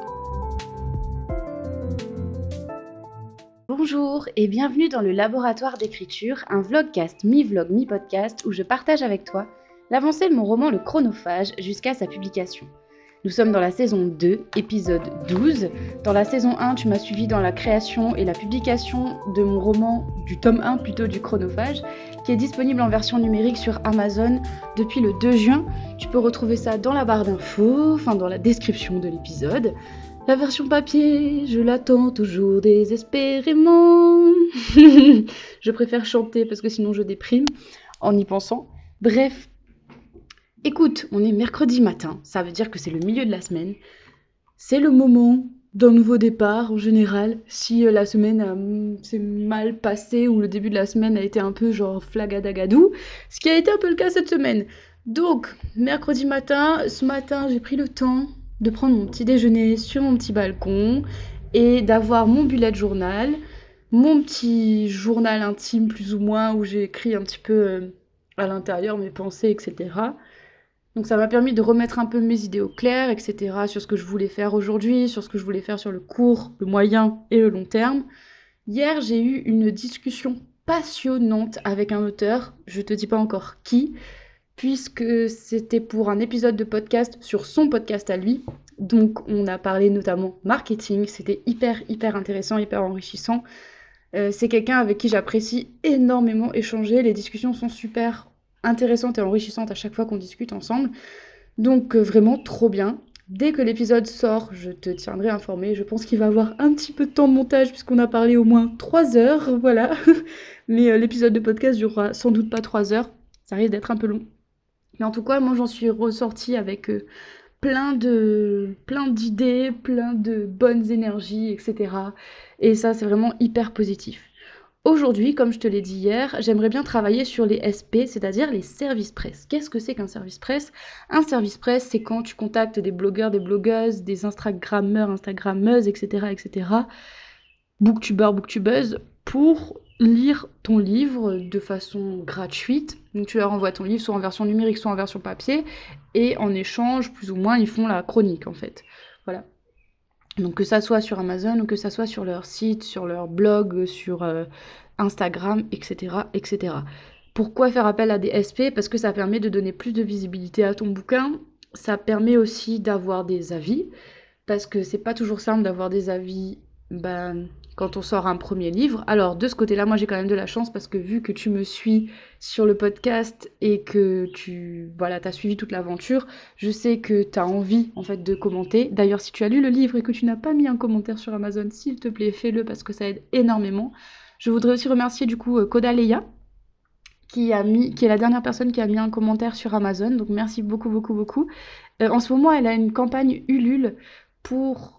Bonjour et bienvenue dans le laboratoire d'écriture, un vlogcast mi-vlog mi-podcast où je partage avec toi l'avancée de mon roman Le Chronophage jusqu'à sa publication. Nous sommes dans la saison 2, épisode 12. Dans la saison 1, tu m'as suivi dans la création et la publication de mon roman, du tome 1 plutôt, du Chronophage, qui est disponible en version numérique sur Amazon depuis le 2 juin. Tu peux retrouver ça dans la barre d'infos, enfin dans la description de l'épisode. La version papier, je l'attends toujours désespérément. Je préfère chanter parce que sinon je déprime en y pensant. Bref. Écoute, on est mercredi matin, ça veut dire que c'est le milieu de la semaine. C'est le moment d'un nouveau départ en général. Si la semaine s'est mal passée ou le début de la semaine a été un peu genre flagadagadou, ce qui a été un peu le cas cette semaine. Donc, mercredi matin, ce matin, j'ai pris le temps de prendre mon petit déjeuner sur mon petit balcon et d'avoir mon bullet journal, mon petit journal intime plus ou moins où j'ai écrit un petit peu à l'intérieur mes pensées, etc. Donc ça m'a permis de remettre un peu mes idées au clair, etc., sur ce que je voulais faire aujourd'hui, sur ce que je voulais faire sur le court, le moyen et le long terme. Hier, j'ai eu une discussion passionnante avec un auteur, je te dis pas encore qui, puisque c'était pour un épisode de podcast sur son podcast à lui. Donc on a parlé notamment marketing, c'était hyper intéressant, hyper enrichissant. C'est quelqu'un avec qui j'apprécie énormément échanger, les discussions sont super intéressantes et enrichissantes à chaque fois qu'on discute ensemble. Donc vraiment trop bien. Dès que l'épisode sort, je te tiendrai informé. Je pense qu'il va avoir un petit peu de temps de montage puisqu'on a parlé au moins 3 heures, voilà. Mais l'épisode de podcast durera sans doute pas 3 heures. Ça risque d'être un peu long. Mais en tout cas, moi j'en suis ressortie avec plein d'idées, plein de bonnes énergies, etc. Et ça, c'est vraiment hyper positif. Aujourd'hui, comme je te l'ai dit hier, j'aimerais bien travailler sur les SP, c'est-à-dire les services presse. Qu'est-ce que c'est qu'un service presse? Un service presse, c'est quand tu contactes des blogueurs, des blogueuses, des Instagrammeurs, Instagrammeuses, etc., booktubeuses, pour lire ton livre de façon gratuite. Donc tu leur envoies ton livre soit en version numérique, soit en version papier, et en échange, plus ou moins, ils font la chronique, en fait. Voilà. Donc que ça soit sur Amazon ou que ça soit sur leur site, sur leur blog, sur Instagram, etc., etc. Pourquoi faire appel à des SP? Parce que ça permet de donner plus de visibilité à ton bouquin. Ça permet aussi d'avoir des avis, parce que c'est pas toujours simple d'avoir des avis quand on sort un premier livre. Alors de ce côté-là, moi j'ai quand même de la chance parce que vu que tu me suis sur le podcast et que t'as suivi toute l'aventure, je sais que tu as envie en fait de commenter. D'ailleurs, si tu as lu le livre et que tu n'as pas mis un commentaire sur Amazon, s'il te plaît, fais-le parce que ça aide énormément. Je voudrais aussi remercier du coup Koda Leia qui est la dernière personne qui a mis un commentaire sur Amazon. Donc merci beaucoup. En ce moment, elle a une campagne Ulule pour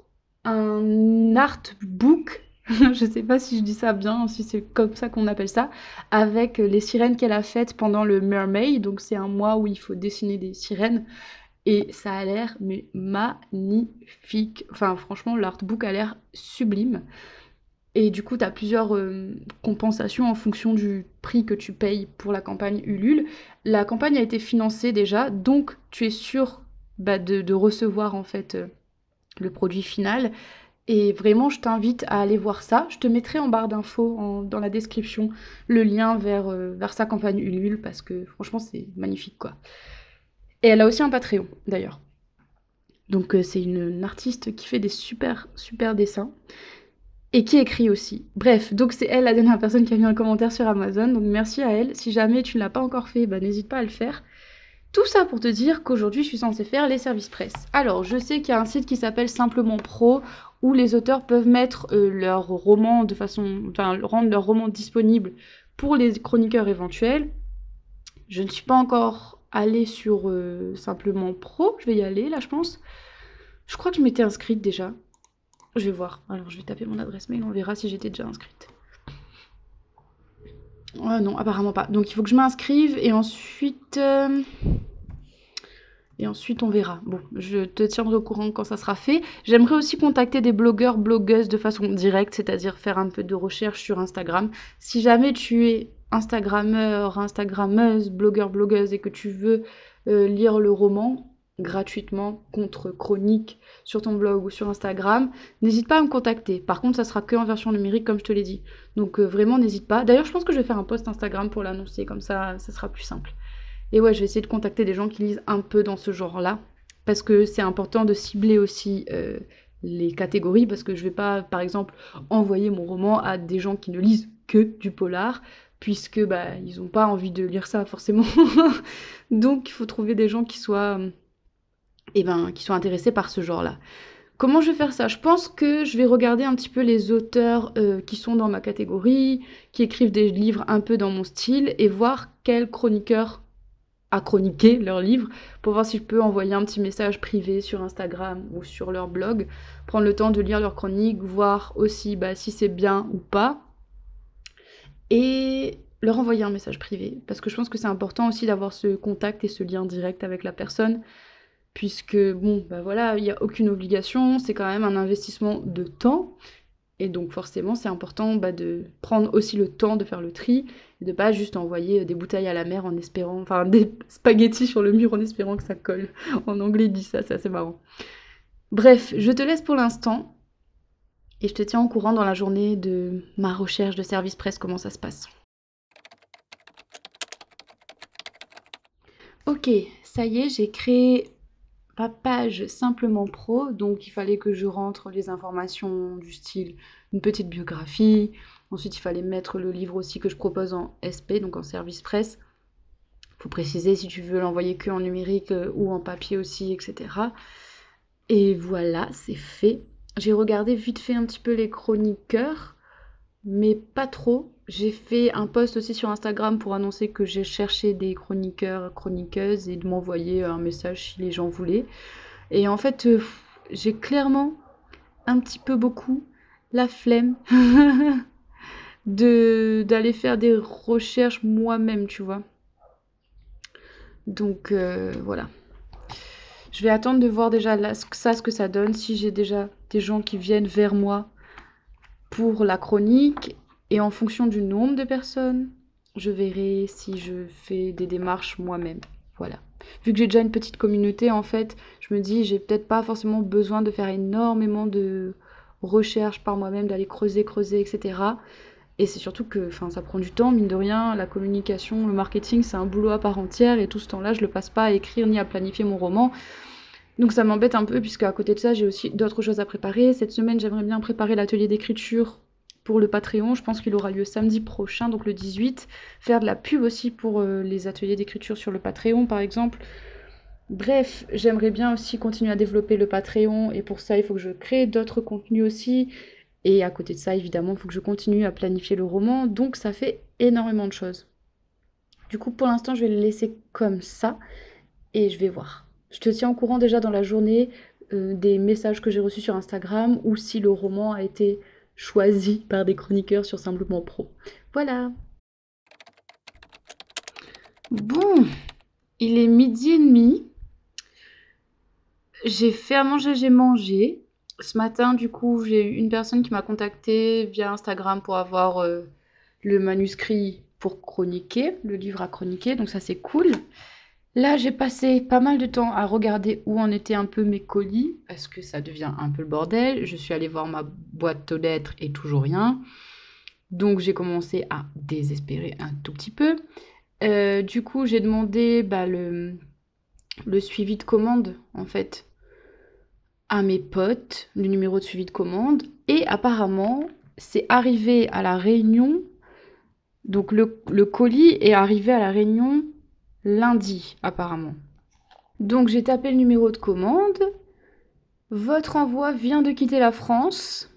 un artbook, je sais pas si je dis ça bien, si c'est comme ça qu'on appelle ça, avec les sirènes qu'elle a faites pendant le Mermaid, donc c'est un mois où il faut dessiner des sirènes, et ça a l'air mais magnifique. Enfin franchement, l'artbook a l'air sublime. Et du coup, tu as plusieurs compensations en fonction du prix que tu payes pour la campagne Ulule. La campagne a été financée déjà, donc tu es sûr de recevoir en fait le produit final. Et vraiment, je t'invite à aller voir ça. Je te mettrai en barre d'infos, dans la description, le lien vers sa campagne Ulule, parce que franchement, c'est magnifique, quoi. Et elle a aussi un Patreon, d'ailleurs. Donc c'est une artiste qui fait des super dessins. Et qui écrit aussi. Bref, donc c'est elle la dernière personne qui a mis un commentaire sur Amazon, donc merci à elle. Si jamais tu ne l'as pas encore fait, n'hésite pas à le faire. Tout ça pour te dire qu'aujourd'hui, je suis censée faire les services presse. Alors, je sais qu'il y a un site qui s'appelle Simplement Pro, où les auteurs peuvent mettre leurs romans rendre leurs romans disponibles pour les chroniqueurs éventuels. Je ne suis pas encore allée sur Simplement Pro. Je vais y aller là, je pense. Je crois que je m'étais inscrite déjà. Je vais voir. Alors, je vais taper mon adresse mail. On verra si j'étais déjà inscrite. Oh non, apparemment pas. Donc, il faut que je m'inscrive et ensuite, on verra. Bon, je te tiendrai au courant quand ça sera fait. J'aimerais aussi contacter des blogueurs, blogueuses de façon directe, c'est-à-dire faire un peu de recherche sur Instagram. Si jamais tu es Instagrammeur, Instagrammeuse, blogueur, blogueuse et que tu veux lire le roman gratuitement contre chronique sur ton blog ou sur Instagram, n'hésite pas à me contacter. Par contre, ça sera que en version numérique comme je te l'ai dit. Donc vraiment, n'hésite pas. D'ailleurs, je pense que je vais faire un post Instagram pour l'annoncer, comme ça sera plus simple. Et ouais, je vais essayer de contacter des gens qui lisent un peu dans ce genre-là, parce que c'est important de cibler aussi les catégories, parce que je vais pas, par exemple, envoyer mon roman à des gens qui ne lisent que du polar, puisque bah ils ont pas envie de lire ça forcément. Donc il faut trouver des gens qui soient intéressés par ce genre-là. Comment je vais faire ça? Je pense que je vais regarder un petit peu les auteurs qui sont dans ma catégorie, qui écrivent des livres un peu dans mon style, et voir quels chroniqueurs à chroniquer leurs livres pour voir si je peux envoyer un petit message privé sur Instagram ou sur leur blog, prendre le temps de lire leurs chroniques, voir aussi si c'est bien ou pas, et leur envoyer un message privé. Parce que je pense que c'est important aussi d'avoir ce contact et ce lien direct avec la personne, puisque bon, voilà, il n'y a aucune obligation, c'est quand même un investissement de temps, et donc forcément, c'est important de prendre aussi le temps de faire le tri et de pas juste envoyer des bouteilles à la mer en espérant, enfin des spaghettis sur le mur en espérant que ça colle. En anglais, ils disent ça, c'est assez marrant. Bref, je te laisse pour l'instant et je te tiens au courant dans la journée de ma recherche de service presse, comment ça se passe. Ok, ça y est, j'ai créé ma page Simplement Pro, donc il fallait que je rentre les informations du style une petite biographie. Ensuite, il fallait mettre le livre aussi que je propose en SP, donc en service presse. Il faut préciser si tu veux l'envoyer que en numérique ou en papier aussi, etc. Et voilà, c'est fait. J'ai regardé vite fait un petit peu les chroniqueurs, mais pas trop. J'ai fait un post aussi sur Instagram pour annoncer que j'ai cherché des chroniqueurs, chroniqueuses et de m'envoyer un message si les gens voulaient. Et en fait, j'ai clairement un petit peu beaucoup la flemme d'aller faire des recherches moi-même, tu vois. Donc voilà. Je vais attendre de voir déjà là, ce que ça donne, si j'ai déjà des gens qui viennent vers moi pour la chronique. Et en fonction du nombre de personnes, je verrai si je fais des démarches moi-même. Voilà. Vu que j'ai déjà une petite communauté, en fait, je me dis, j'ai peut-être pas forcément besoin de faire énormément de recherches par moi-même, d'aller creuser, creuser, etc. Et c'est surtout que ça prend du temps, mine de rien. La communication, le marketing, c'est un boulot à part entière. Et tout ce temps-là, je le passe pas à écrire ni à planifier mon roman. Donc ça m'embête un peu, puisque à côté de ça, j'ai aussi d'autres choses à préparer. Cette semaine, j'aimerais bien préparer l'atelier d'écriture pour le Patreon. Je pense qu'il aura lieu samedi prochain, donc le 18. Faire de la pub aussi pour les ateliers d'écriture sur le Patreon, par exemple. Bref, j'aimerais bien aussi continuer à développer le Patreon, et pour ça, il faut que je crée d'autres contenus aussi. Et à côté de ça, évidemment, il faut que je continue à planifier le roman. Donc ça fait énormément de choses. Du coup, pour l'instant, je vais le laisser comme ça et je vais voir. Je te tiens au courant déjà dans la journée des messages que j'ai reçus sur Instagram ou si le roman a été choisi par des chroniqueurs sur Simplement Pro. Voilà. Bon, il est 12h30. J'ai fait à manger, j'ai mangé. Ce matin, du coup, j'ai eu une personne qui m'a contactée via Instagram pour avoir le manuscrit pour chroniquer, le livre à chroniquer, donc ça c'est cool. Là, j'ai passé pas mal de temps à regarder où en étaient un peu mes colis, parce que ça devient un peu le bordel. Je suis allée voir ma boîte aux lettres et toujours rien. Donc j'ai commencé à désespérer un tout petit peu. Du coup, j'ai demandé le suivi de commande, en fait, à mes potes, le numéro de suivi de commande. Et apparemment, c'est arrivé à la Réunion. Donc le colis est arrivé à la Réunion lundi, apparemment. Donc j'ai tapé le numéro de commande. Votre envoi vient de quitter la France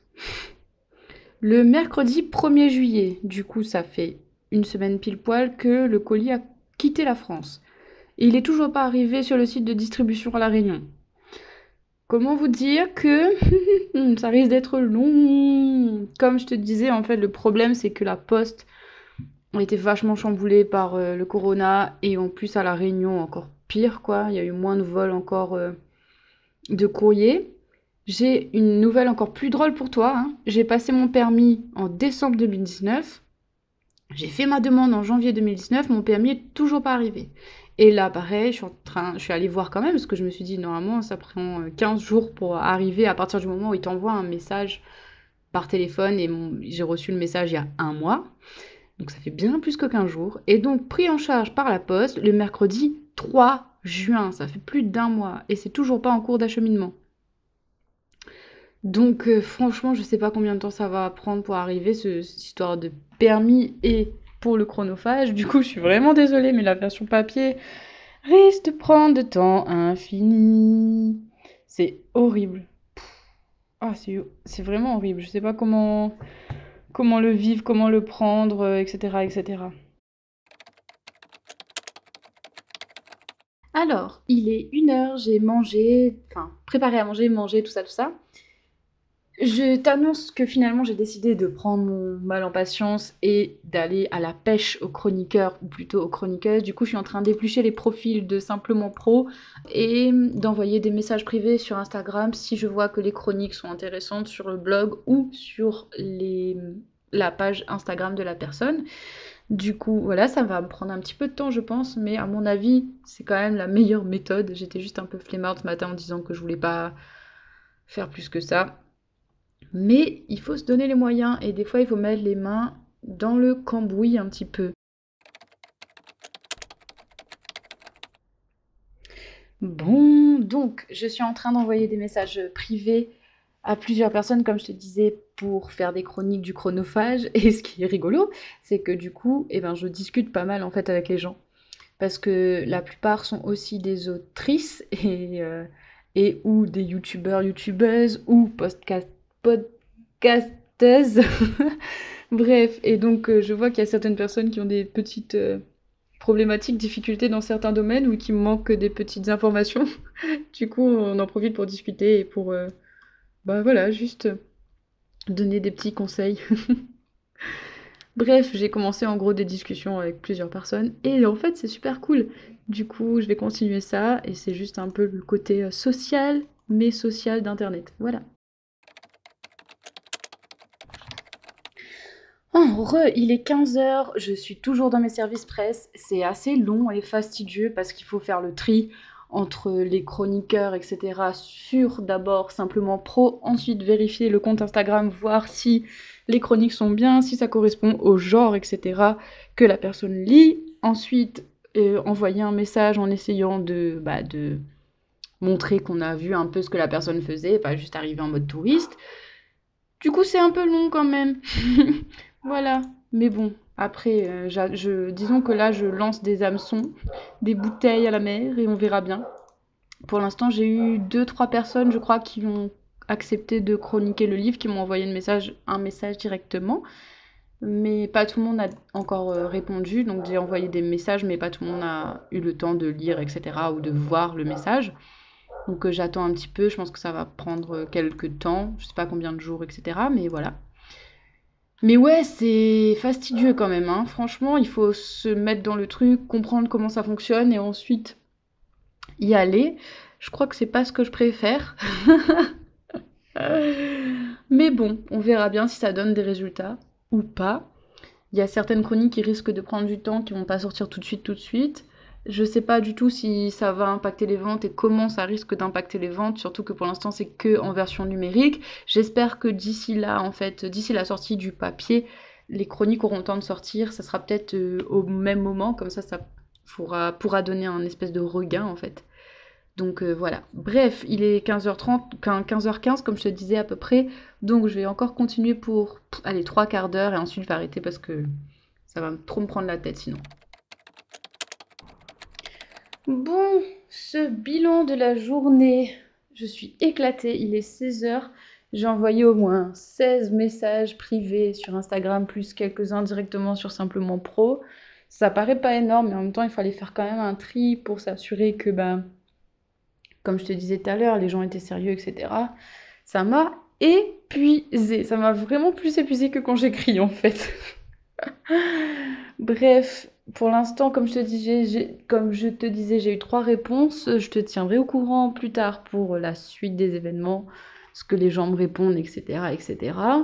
le mercredi 1er juillet. Du coup, ça fait une semaine pile poil que le colis a quitté la France. Et il est toujours pas arrivé sur le site de distribution à La Réunion. Comment vous dire que ça risque d'être long. Comme je te disais, en fait, le problème, c'est que la poste a été vachement chamboulée par le corona et en plus à La Réunion, encore pire, quoi. Il y a eu moins de vols encore de courrier. J'ai une nouvelle encore plus drôle pour toi, hein. J'ai passé mon permis en décembre 2019. J'ai fait ma demande en janvier 2019, mon permis est toujours pas arrivé. Et là, pareil, je suis allée voir quand même, parce que je me suis dit, normalement, ça prend 15 jours pour arriver à partir du moment où il t'envoie un message par téléphone, et j'ai reçu le message il y a un mois, donc ça fait bien plus que 15 jours. Et donc, pris en charge par la poste le mercredi 3 juin, ça fait plus d'un mois, et c'est toujours pas en cours d'acheminement. Donc franchement, je sais pas combien de temps ça va prendre pour arriver, cette histoire de permis et pour le chronophage. Du coup, je suis vraiment désolée, mais la version papier risque de prendre de temps infini. C'est horrible. Ah, c'est vraiment horrible. Je sais pas comment le vivre, comment le prendre, etc., etc. Alors, il est 1 heure, j'ai mangé, enfin, préparé à manger, mangé, tout ça, tout ça. Je t'annonce que finalement j'ai décidé de prendre mon mal en patience et d'aller à la pêche aux chroniqueurs, ou plutôt aux chroniqueuses. Du coup, je suis en train d'éplucher les profils de Simplement Pro et d'envoyer des messages privés sur Instagram si je vois que les chroniques sont intéressantes sur le blog ou sur la page Instagram de la personne. Du coup, voilà, ça va me prendre un petit peu de temps, je pense, mais à mon avis, c'est quand même la meilleure méthode. J'étais juste un peu flemmarde ce matin en disant que je voulais pas faire plus que ça. Mais il faut se donner les moyens et des fois il faut mettre les mains dans le cambouis un petit peu. Bon, donc je suis en train d'envoyer des messages privés à plusieurs personnes, comme je te disais, pour faire des chroniques du chronophage. Et ce qui est rigolo, c'est que du coup, eh ben, je discute pas mal en fait avec les gens. Parce que la plupart sont aussi des autrices et ou des youtubeurs, youtubeuses ou podcasteuses. Bref, et donc je vois qu'il y a certaines personnes qui ont des petites problématiques, difficultés dans certains domaines ou qui manquent des petites informations. Du coup, on en profite pour discuter et pour, bah voilà, juste donner des petits conseils. Bref, j'ai commencé en gros des discussions avec plusieurs personnes et en fait c'est super cool. Du coup, je vais continuer ça et c'est juste un peu le côté social, mais social d'Internet. Voilà. Il est 15 heures, je suis toujours dans mes services presse. C'est assez long et fastidieux parce qu'il faut faire le tri entre les chroniqueurs, etc. sur d'abord Simplement Pro, ensuite vérifier le compte Instagram, voir si les chroniques sont bien, si ça correspond au genre, etc. que la personne lit. Ensuite, envoyer un message en essayant de montrer qu'on a vu un peu ce que la personne faisait, pas juste arriver en mode touriste. Du coup, c'est un peu long quand même. Voilà. Mais bon, après, disons que là, je lance des hameçons, des bouteilles à la mer et on verra bien. Pour l'instant, j'ai eu deux, trois personnes, je crois, qui ont accepté de chroniquer le livre, qui m'ont envoyé un message directement. Mais pas tout le monde a encore répondu, donc j'ai envoyé des messages, mais pas tout le monde a eu le temps de lire, etc., ou de voir le message. Donc j'attends un petit peu, je pense que ça va prendre quelques temps, je sais pas combien de jours, etc. Mais voilà. Mais ouais, c'est fastidieux quand même, hein. Franchement, il faut se mettre dans le truc, comprendre comment ça fonctionne et ensuite y aller. Je crois que c'est pas ce que je préfère. Mais bon, on verra bien si ça donne des résultats ou pas. Il y a certaines chroniques qui risquent de prendre du temps, qui vont pas sortir tout de suite, tout de suite. Je sais pas du tout si ça va impacter les ventes et comment ça risque d'impacter les ventes, surtout que pour l'instant c'est que en version numérique. J'espère que d'ici là, en fait, d'ici la sortie du papier, les chroniques auront le temps de sortir. Ça sera peut-être au même moment, comme ça pourra donner un espèce de regain en fait. Donc voilà. Bref, il est 15h30, 15h15 comme je te disais à peu près. Donc je vais encore continuer pour, allez, 3 quarts d'heure et ensuite je vais arrêter parce que ça va trop me prendre la tête sinon. Bon, ce bilan de la journée, je suis éclatée, il est 16 heures. J'ai envoyé au moins 16 messages privés sur Instagram, plus quelques-uns directement sur Simplement Pro. Ça paraît pas énorme, mais en même temps, il fallait faire quand même un tri pour s'assurer que, ben, comme je te disais tout à l'heure, les gens étaient sérieux, etc. Ça m'a épuisée. Ça m'a vraiment plus épuisée que quand j'écris, en fait. Bref, pour l'instant, comme je te disais, j'ai eu 3 réponses. Je te tiendrai au courant plus tard pour la suite des événements, ce que les gens me répondent, etc., etc.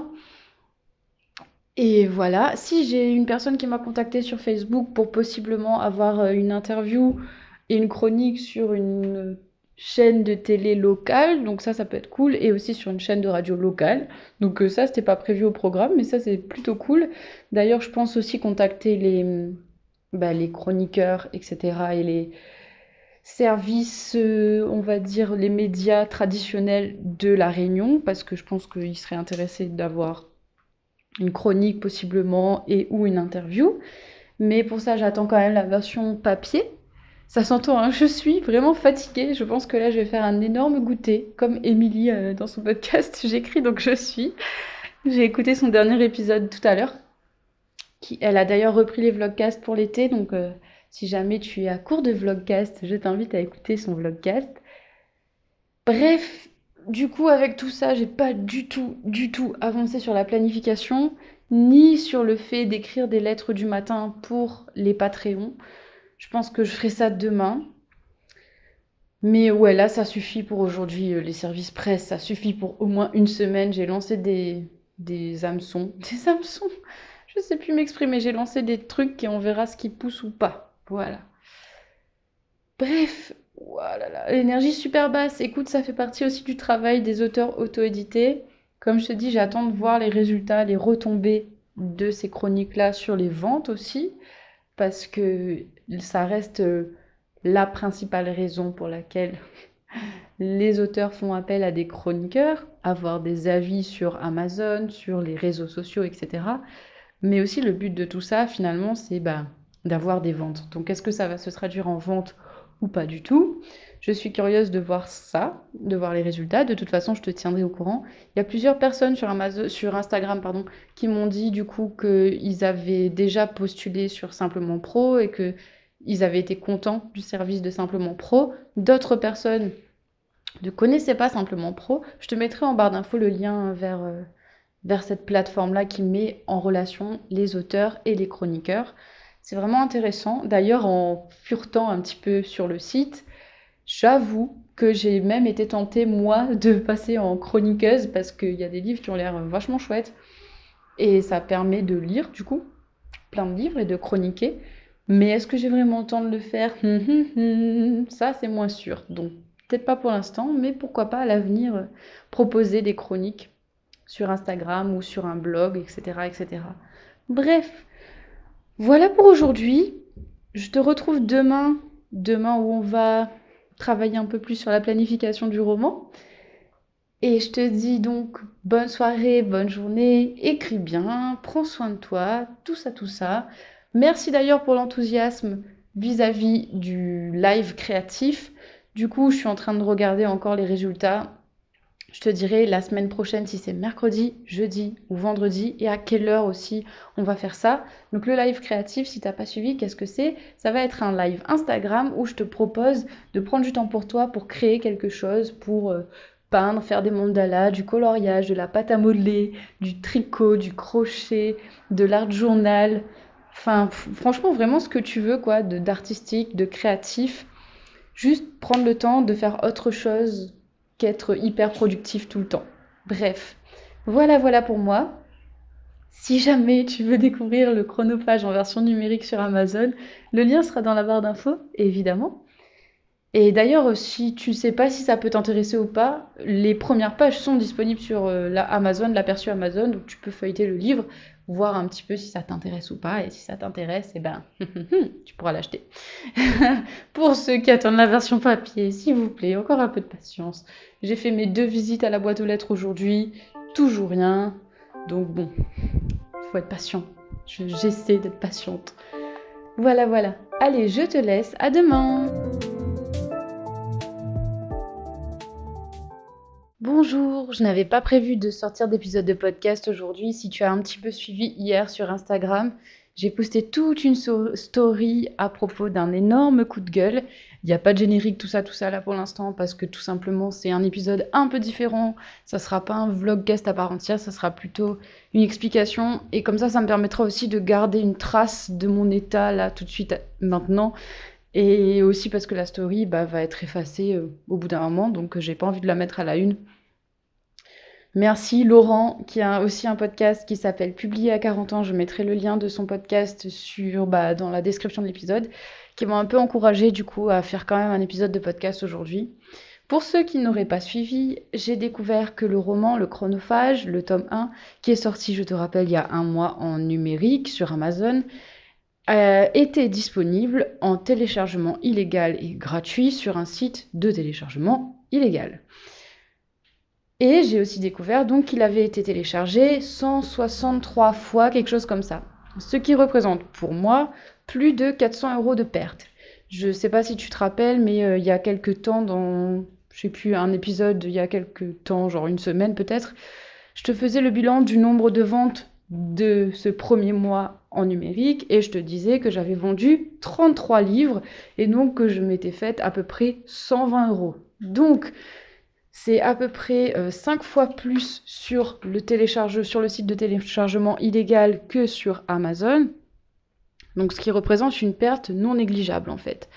Et voilà, si j'ai une personne qui m'a contactée sur Facebook pour possiblement avoir une interview et une chronique sur une chaîne de télé locale, donc ça peut être cool, et aussi sur une chaîne de radio locale. Donc ça, c'était pas prévu au programme, mais ça, c'est plutôt cool. D'ailleurs, je pense aussi contacter les chroniqueurs, etc., et les services, on va dire, les médias traditionnels de La Réunion, parce que je pense qu'ils seraient intéressés d'avoir une chronique possiblement et ou une interview. Mais pour ça, j'attends quand même la version papier. Ça s'entend, hein, je suis vraiment fatiguée. Je pense que là, je vais faire un énorme goûter, comme Émilie dans son podcast. J'écris donc je suis. J'ai écouté son dernier épisode tout à l'heure. Elle a d'ailleurs repris les vlogcasts pour l'été, donc si jamais tu es à court de vlogcast, je t'invite à écouter son vlogcast. Bref, du coup, avec tout ça, j'ai pas du tout avancé sur la planification, ni sur le fait d'écrire des lettres du matin pour les Patreons. Je pense que je ferai ça demain. Mais ouais, là, ça suffit pour aujourd'hui. Les services presse, ça suffit pour au moins une semaine. J'ai lancé des hameçons. Des hameçons? Je sais plus m'exprimer. J'ai lancé des trucs et on verra ce qui pousse ou pas. Voilà. Bref, voilà, l'énergie super basse. Écoute, ça fait partie aussi du travail des auteurs auto-édités. Comme je te dis, j'attends de voir les résultats, les retombées de ces chroniques-là sur les ventes aussi, parce que ça reste la principale raison pour laquelle les auteurs font appel à des chroniqueurs, avoir des avis sur Amazon, sur les réseaux sociaux, etc. Mais aussi le but de tout ça, finalement, c'est d'avoir des ventes. Donc est-ce que ça va se traduire en vente ou pas du tout? Je suis curieuse de voir ça, de voir les résultats. De toute façon, je te tiendrai au courant. Il y a plusieurs personnes sur Instagram, pardon, qui m'ont dit du coup qu'ils avaient déjà postulé sur Simplement Pro et qu'ils avaient été contents du service de Simplement Pro. D'autres personnes ne connaissaient pas Simplement Pro. Je te mettrai en barre d'infos le lien vers cette plateforme-là qui met en relation les auteurs et les chroniqueurs. C'est vraiment intéressant. D'ailleurs, en furetant un petit peu sur le site, j'avoue que j'ai même été tentée, moi, de passer en chroniqueuse parce qu'il y a des livres qui ont l'air vachement chouettes. Et ça permet de lire, du coup, plein de livres et de chroniquer. Mais est-ce que j'ai vraiment le temps de le faire? Ça, c'est moins sûr. Donc, peut-être pas pour l'instant, mais pourquoi pas à l'avenir proposer des chroniques sur Instagram ou sur un blog, etc., etc. Bref, voilà pour aujourd'hui. Je te retrouve demain où on va travailler un peu plus sur la planification du roman. Et je te dis donc bonne soirée, bonne journée, écris bien, prends soin de toi, tout ça, tout ça. Merci d'ailleurs pour l'enthousiasme vis-à-vis du live créatif. Du coup, je suis en train de regarder encore les résultats. Je te dirai la semaine prochaine si c'est mercredi, jeudi ou vendredi et à quelle heure aussi on va faire ça. Donc le live créatif, si t'as pas suivi, qu'est-ce que c'est? Ça va être un live Instagram où je te propose de prendre du temps pour toi pour créer quelque chose, pour peindre, faire des mandalas, du coloriage, de la pâte à modeler, du tricot, du crochet, de l'art journal. Enfin, franchement, vraiment ce que tu veux, quoi, d'artistique, de créatif. Juste prendre le temps de faire autre chose qu'être hyper productif tout le temps. Bref, voilà pour moi. Si jamais tu veux découvrir le chronophage en version numérique sur Amazon, le lien sera dans la barre d'infos, évidemment. Et d'ailleurs, si tu ne sais pas si ça peut t'intéresser ou pas, les premières pages sont disponibles sur l'aperçu Amazon, donc tu peux feuilleter le livre, voir un petit peu si ça t'intéresse ou pas, et si ça t'intéresse, eh ben, tu pourras l'acheter. Pour ceux qui attendent la version papier, s'il vous plaît, encore un peu de patience. J'ai fait mes 2 visites à la boîte aux lettres aujourd'hui, toujours rien, donc bon, faut être patient. J'essaie d'être patiente. Voilà. Allez, je te laisse, à demain! Bonjour, je n'avais pas prévu de sortir d'épisode de podcast aujourd'hui. Si tu as un petit peu suivi hier sur Instagram, J'ai posté toute une story à propos d'un énorme coup de gueule. Il n'y a pas de générique, tout ça là pour l'instant, parce que tout simplement c'est un épisode un peu différent. Ça sera pas un vlog guest à part entière, ça sera plutôt une explication. Et comme ça me permettra aussi de garder une trace de mon état là tout de suite maintenant. Et aussi parce que la story va être effacée au bout d'un moment, donc j'ai pas envie de la mettre à la une. Merci Laurent, qui a aussi un podcast qui s'appelle Publié à 40 ans. Je mettrai le lien de son podcast dans la description de l'épisode, qui m'a un peu encouragée du coup à faire quand même un épisode de podcast aujourd'hui. Pour ceux qui n'auraient pas suivi, j'ai découvert que le roman Le Chronophage, le tome 1, qui est sorti, je te rappelle, il y a un mois en numérique sur Amazon, était disponible en téléchargement illégal et gratuit sur un site de téléchargement illégal. Et j'ai aussi découvert donc qu'il avait été téléchargé 163 fois, quelque chose comme ça. Ce qui représente pour moi plus de 400 € de perte. Je sais pas si tu te rappelles, mais il y a quelques temps, je sais plus, un épisode, il y a quelques temps, genre une semaine peut-être, je te faisais le bilan du nombre de ventes de ce premier mois en numérique et je te disais que j'avais vendu 33 livres et donc que je m'étais faite à peu près 120 €. Donc, c'est à peu près 5 fois plus sur le site de téléchargement illégal que sur Amazon. Donc, ce qui représente une perte non négligeable en fait.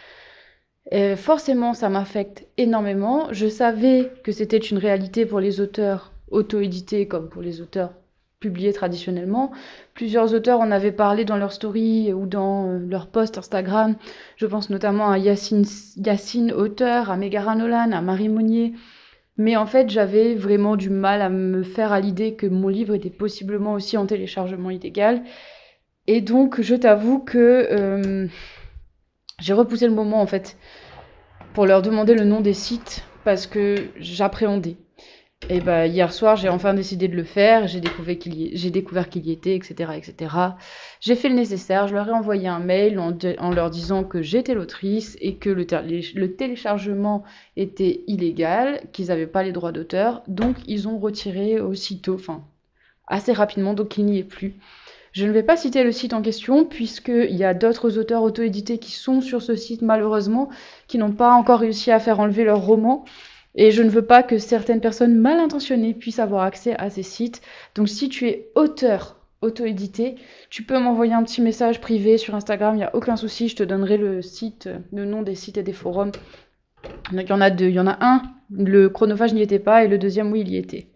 Forcément, ça m'affecte énormément. Je savais que c'était une réalité pour les auteurs auto-édités comme pour les auteurs publiés traditionnellement. Plusieurs auteurs en avaient parlé dans leur story ou dans leur post Instagram. Je pense notamment à Yacine auteur, à Megara Nolan, à Marie Monnier. Mais en fait, j'avais vraiment du mal à me faire à l'idée que mon livre était possiblement aussi en téléchargement illégal. Et donc, je t'avoue que j'ai repoussé le moment, en fait, pour leur demander le nom des sites, parce que j'appréhendais. Et hier soir, j'ai enfin décidé de le faire, j'ai découvert qu'il y était, etc., etc. J'ai fait le nécessaire, je leur ai envoyé un mail en leur disant que j'étais l'autrice et que le téléchargement était illégal, qu'ils n'avaient pas les droits d'auteur, donc ils ont retiré aussitôt, enfin, assez rapidement, donc il n'y est plus. Je ne vais pas citer le site en question, puisqu'il y a d'autres auteurs auto-édités qui sont sur ce site, malheureusement, qui n'ont pas encore réussi à faire enlever leur roman. Et je ne veux pas que certaines personnes mal intentionnées puissent avoir accès à ces sites. Donc si tu es auteur auto-édité, tu peux m'envoyer un petit message privé sur Instagram, il n'y a aucun souci, je te donnerai le nom des sites et des forums. Donc il y en a deux, il y en a un, le chronophage n'y était pas, et le deuxième, oui, il y était.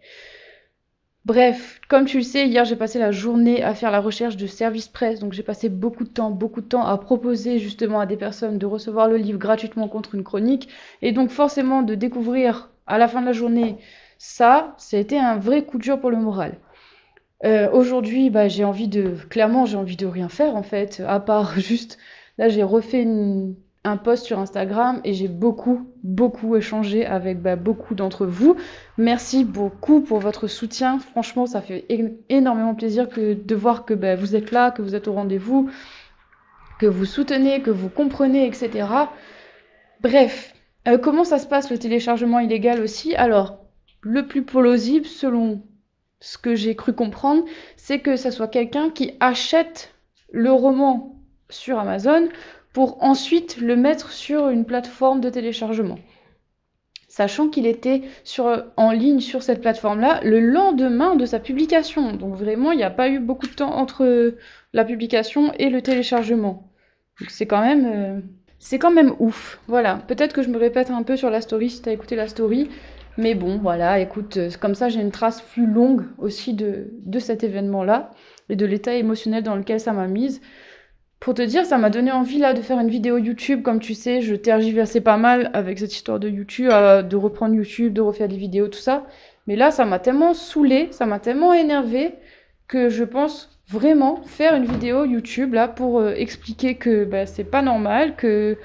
Bref, comme tu le sais, hier j'ai passé la journée à faire la recherche de service presse, donc j'ai passé beaucoup de temps à proposer justement à des personnes de recevoir le livre gratuitement contre une chronique, et donc forcément de découvrir à la fin de la journée ça a été un vrai coup dur pour le moral. Aujourd'hui, clairement j'ai envie de rien faire en fait, à part juste, là j'ai refait un post sur Instagram et j'ai beaucoup échangé avec beaucoup d'entre vous. Merci beaucoup pour votre soutien. Franchement, ça fait énormément plaisir de voir que vous êtes là, que vous êtes au rendez-vous, que vous soutenez, que vous comprenez, etc. Bref, comment ça se passe le téléchargement illégal aussi? Alors, le plus plausible, selon ce que j'ai cru comprendre, c'est que ça soit quelqu'un qui achète le roman sur Amazon pour ensuite le mettre sur une plateforme de téléchargement. Sachant qu'il était en ligne sur cette plateforme-là le lendemain de sa publication. Donc vraiment, il n'y a pas eu beaucoup de temps entre la publication et le téléchargement. Donc c'est quand même ouf. Voilà, peut-être que je me répète un peu sur la story si tu as écouté la story. Mais bon, voilà, écoute, comme ça j'ai une trace plus longue aussi de cet événement-là et de l'état émotionnel dans lequel ça m'a mise. Pour te dire, ça m'a donné envie là de faire une vidéo YouTube. Comme tu sais, je tergiversais pas mal avec cette histoire de YouTube, de reprendre YouTube, de refaire des vidéos, tout ça. Mais là, ça m'a tellement saoulée, ça m'a tellement énervée que je pense vraiment faire une vidéo YouTube là pour expliquer que c'est pas normal, que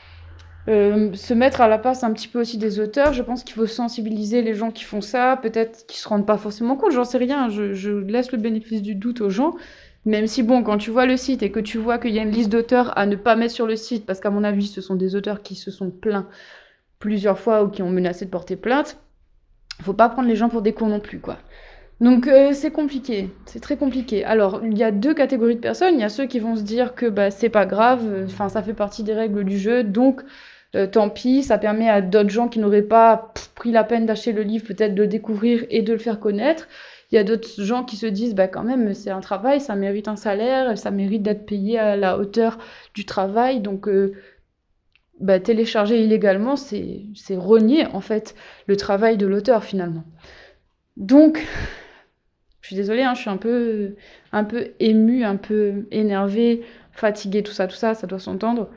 se mettre à la place un petit peu aussi des auteurs. Je pense qu'il faut sensibiliser les gens qui font ça, peut-être qu'ils se rendent pas forcément compte, j'en sais rien, je laisse le bénéfice du doute aux gens. Même si, bon, quand tu vois le site et que tu vois qu'il y a une liste d'auteurs à ne pas mettre sur le site, parce qu'à mon avis, ce sont des auteurs qui se sont plaints plusieurs fois ou qui ont menacé de porter plainte, faut pas prendre les gens pour des cons non plus, quoi. Donc c'est compliqué, c'est très compliqué. Alors, il y a 2 catégories de personnes. Il y a ceux qui vont se dire que, bah, c'est pas grave, enfin ça fait partie des règles du jeu, donc tant pis, ça permet à d'autres gens qui n'auraient pas pris la peine d'acheter le livre, peut-être de le découvrir et de le faire connaître. Il y a d'autres gens qui se disent: «Bah, quand même, c'est un travail, ça mérite un salaire, ça mérite d'être payé à la hauteur du travail», donc bah, télécharger illégalement, c'est renier, en fait, le travail de l'auteur, finalement. Donc je suis désolée, hein, je suis un peu émue, un peu énervée, fatiguée, tout ça, ça doit s'entendre.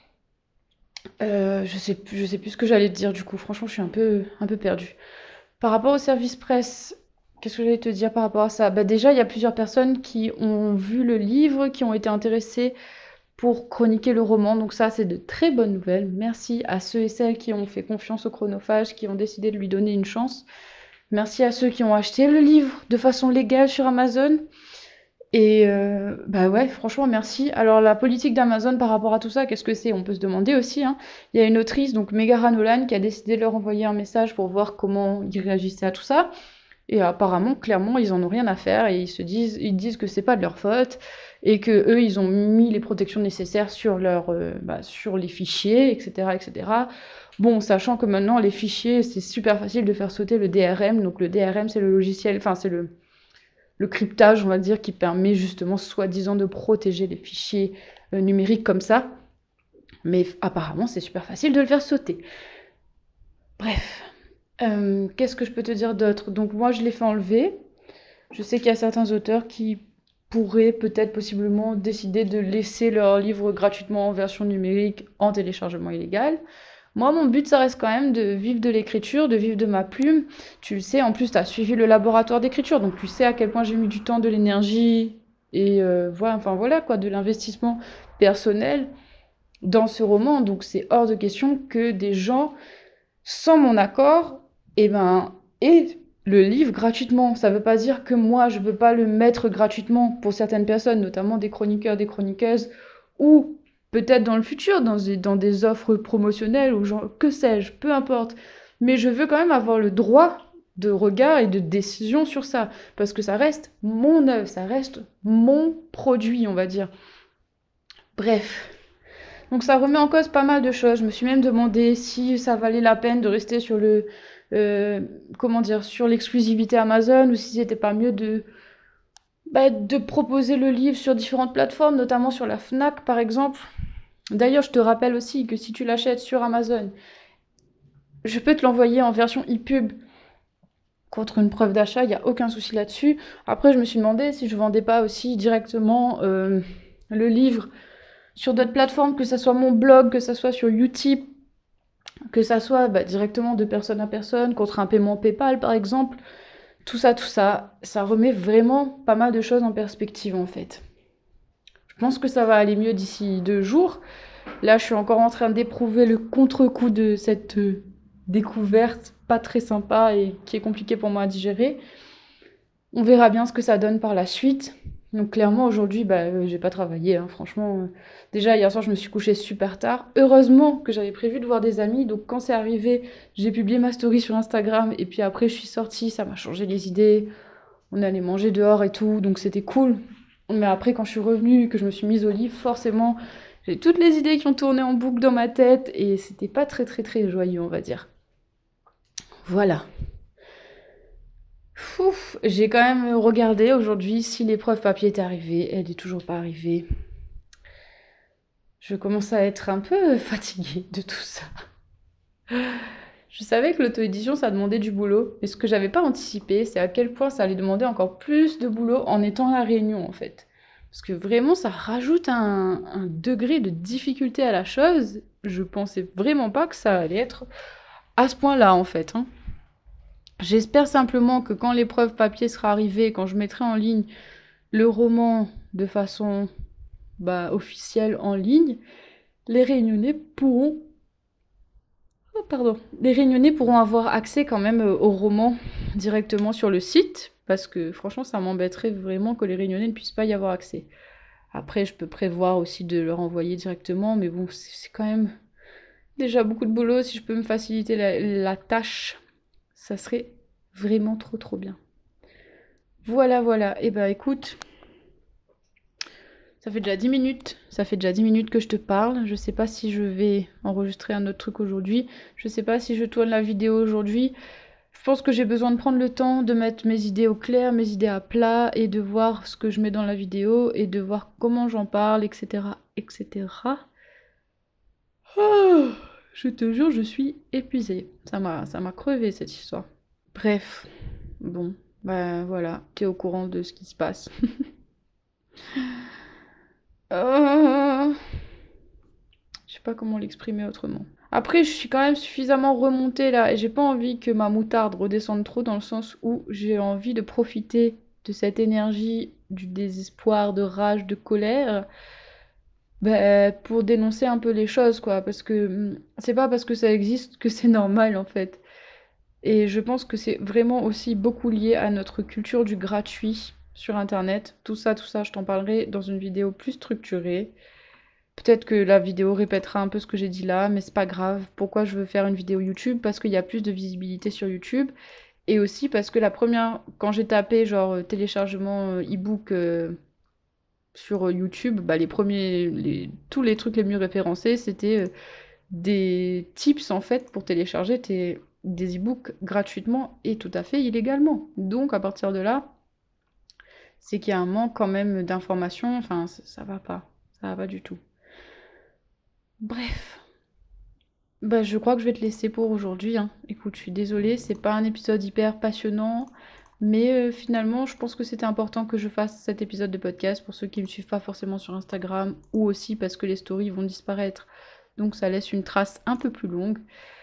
Je sais plus ce que j'allais te dire du coup. Franchement, je suis un peu perdue. Par rapport au service presse, qu'est-ce que j'allais te dire par rapport à ça? Bah déjà, il y a plusieurs personnes qui ont vu le livre, qui ont été intéressées pour chroniquer le roman. Donc ça, c'est de très bonnes nouvelles. Merci à ceux et celles qui ont fait confiance au chronophage, qui ont décidé de lui donner une chance. Merci à ceux qui ont acheté le livre de façon légale sur Amazon. Et bah ouais, franchement, merci. Alors, la politique d'Amazon par rapport à tout ça, qu'est-ce que c'est? On peut se demander aussi, hein. Il y a une autrice, donc Megara Nolan, qui a décidé de leur envoyer un message pour voir comment ils réagissaient à tout ça. Et apparemment, clairement, ils en ont rien à faire et ils disent que c'est pas de leur faute et que eux, ils ont mis les protections nécessaires sur sur les fichiers, etc., etc. Bon, sachant que maintenant, les fichiers, c'est super facile de faire sauter le DRM. Donc, le DRM, c'est le logiciel, enfin, c'est le cryptage, on va dire, qui permet justement soi-disant de protéger les fichiers numériques comme ça. Mais apparemment, c'est super facile de le faire sauter. Bref, qu'est-ce que je peux te dire d'autre? Donc moi, je l'ai fait enlever. Je sais qu'il y a certains auteurs qui pourraient peut-être possiblement décider de laisser leur livre gratuitement en version numérique en téléchargement illégal. Moi, mon but, ça reste quand même de vivre de l'écriture, de vivre de ma plume. Tu le sais, en plus, tu as suivi le laboratoire d'écriture, donc tu sais à quel point j'ai mis du temps, de l'énergie, et voilà, enfin voilà quoi, de l'investissement personnel dans ce roman. Donc c'est hors de question que des gens, sans mon accord, eh ben, aient le livre gratuitement. Ça veut pas dire que moi, je veux pas le mettre gratuitement pour certaines personnes, notamment des chroniqueurs, des chroniqueuses, ou peut-être dans le futur, dans des offres promotionnelles, ou genre, que sais-je, peu importe. Mais je veux quand même avoir le droit de regard et de décision sur ça, parce que ça reste mon œuvre, ça reste mon produit, on va dire. Bref. Donc ça remet en cause pas mal de choses. Je me suis même demandé si ça valait la peine de rester sur euh, comment dire, sur l'exclusivité Amazon ou si c'était pas mieux de proposer le livre sur différentes plateformes, notamment sur la Fnac par exemple. D'ailleurs, je te rappelle aussi que si tu l'achètes sur Amazon, je peux te l'envoyer en version e-pub contre une preuve d'achat, il n'y a aucun souci là-dessus. Après, je me suis demandé si je vendais pas aussi directement le livre sur d'autres plateformes, que ça soit mon blog, que ça soit sur Utip, que ça soit directement de personne à personne, contre un paiement PayPal par exemple. Tout ça, ça remet vraiment pas mal de choses en perspective en fait. Je pense que ça va aller mieux d'ici 2 jours. Là, je suis encore en train d'éprouver le contre-coup de cette découverte pas très sympa et qui est compliquée pour moi à digérer. On verra bien ce que ça donne par la suite. Donc clairement aujourd'hui, j'ai pas travaillé, hein, franchement. Déjà hier soir, je me suis couchée super tard. Heureusement que j'avais prévu de voir des amis, donc quand c'est arrivé, j'ai publié ma story sur Instagram et puis après je suis sortie, ça m'a changé les idées. On allait manger dehors et tout, donc c'était cool. Mais après quand je suis revenue, que je me suis mise au lit, forcément, j'ai toutes les idées qui ont tourné en boucle dans ma tête et c'était pas très très très joyeux, on va dire. Voilà. Ouf, j'ai quand même regardé aujourd'hui si l'épreuve papier est arrivée. Elle est toujours pas arrivée. Je commence à être un peu fatiguée de tout ça. Je savais que l'auto-édition, ça demandait du boulot, mais ce que j'avais pas anticipé, c'est à quel point ça allait demander encore plus de boulot en étant à la réunion, en fait. Parce que vraiment, ça rajoute un degré de difficulté à la chose. Je pensais vraiment pas que ça allait être à ce point-là, en fait, hein. J'espère simplement que quand l'épreuve papier sera arrivée, quand je mettrai en ligne le roman de façon officielle en ligne, les réunionnais pourront les réunionnais pourront avoir accès quand même au roman directement sur le site, parce que franchement, ça m'embêterait vraiment que les réunionnais ne puissent pas y avoir accès. Après, je peux prévoir aussi de leur envoyer directement, mais bon, c'est quand même déjà beaucoup de boulot. Si je peux me faciliter la tâche, ça serait vraiment trop trop bien. Voilà, voilà. Et bah écoute, ça fait déjà 10 minutes. Ça fait déjà 10 minutes que je te parle. Je sais pas si je vais enregistrer un autre truc aujourd'hui. Je sais pas si je tourne la vidéo aujourd'hui. Je pense que j'ai besoin de prendre le temps de mettre mes idées au clair, mes idées à plat et de voir ce que je mets dans la vidéo et de voir comment j'en parle, etc. etc. Oh, je te jure, je suis épuisée. Ça m'a crevé cette histoire. Bref, bon, bah voilà, t'es au courant de ce qui se passe. Euh, Je sais pas comment l'exprimer autrement. Après, je suis quand même suffisamment remontée là et j'ai pas envie que ma moutarde redescende trop dans le sens où j'ai envie de profiter de cette énergie, du désespoir, de rage, de colère, bah, pour dénoncer un peu les choses, quoi. Parce que c'est pas parce que ça existe que c'est normal en fait. Et je pense que c'est vraiment aussi beaucoup lié à notre culture du gratuit sur Internet. Tout ça, je t'en parlerai dans une vidéo plus structurée. Peut-être que la vidéo répétera un peu ce que j'ai dit là, mais c'est pas grave. Pourquoi je veux faire une vidéo YouTube? Parce qu'il y a plus de visibilité sur YouTube. Et aussi parce que la première, quand j'ai tapé genre téléchargement e-book sur YouTube, bah, tous les trucs les mieux référencés, c'était des tips en fait pour télécharger des e-books gratuitement et tout à fait illégalement. Donc à partir de là, c'est qu'il y a un manque quand même d'informations, enfin ça va pas, ça va pas du tout. Bref, bah je crois que je vais te laisser pour aujourd'hui, hein. Écoute, je suis désolée, c'est pas un épisode hyper passionnant, mais finalement je pense que c'était important que je fasse cet épisode de podcast pour ceux qui me suivent pas forcément sur Instagram ou aussi parce que les stories vont disparaître. Donc ça laisse une trace un peu plus longue.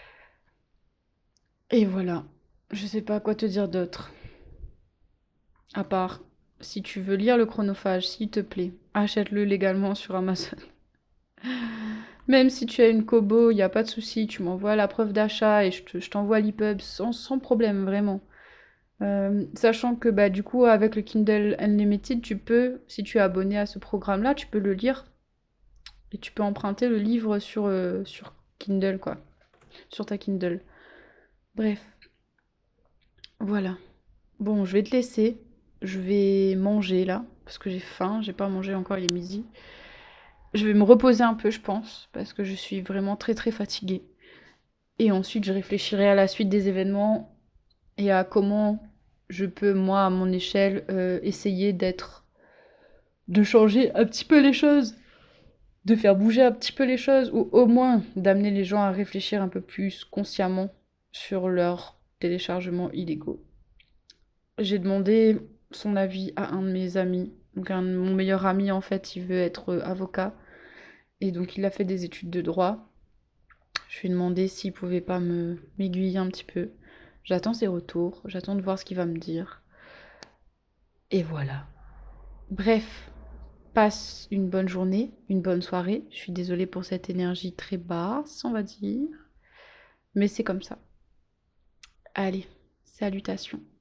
Et voilà. Je sais pas quoi te dire d'autre. À part, si tu veux lire le chronophage, s'il te plaît, achète-le légalement sur Amazon. Même si tu as une Kobo, il n'y a pas de souci, tu m'envoies la preuve d'achat et je t'envoie l'EPUB sans problème, vraiment. Sachant que bah, du coup, avec le Kindle Unlimited, tu peux, si tu es abonné à ce programme-là, tu peux le lire et tu peux emprunter le livre sur Kindle, quoi. Sur ta Kindle. Bref, voilà. Bon, je vais te laisser. Je vais manger là, parce que j'ai faim. J'ai pas mangé encore, il est midi. Je vais me reposer un peu, je pense, parce que je suis vraiment très très fatiguée. Et ensuite, je réfléchirai à la suite des événements et à comment je peux, moi, à mon échelle, essayer de changer un petit peu les choses, de faire bouger un petit peu les choses, ou au moins d'amener les gens à réfléchir un peu plus consciemment sur leurs téléchargements illégaux. J'ai demandé son avis à un de mes amis. Donc mon meilleur ami, en fait, il veut être avocat. Et donc il a fait des études de droit. Je lui ai demandé s'il pouvait pas m'aiguiller un petit peu. J'attends ses retours, j'attends de voir ce qu'il va me dire. Et voilà. Bref, passe une bonne journée, une bonne soirée. Je suis désolée pour cette énergie très basse, on va dire. Mais c'est comme ça. Allez, salutations.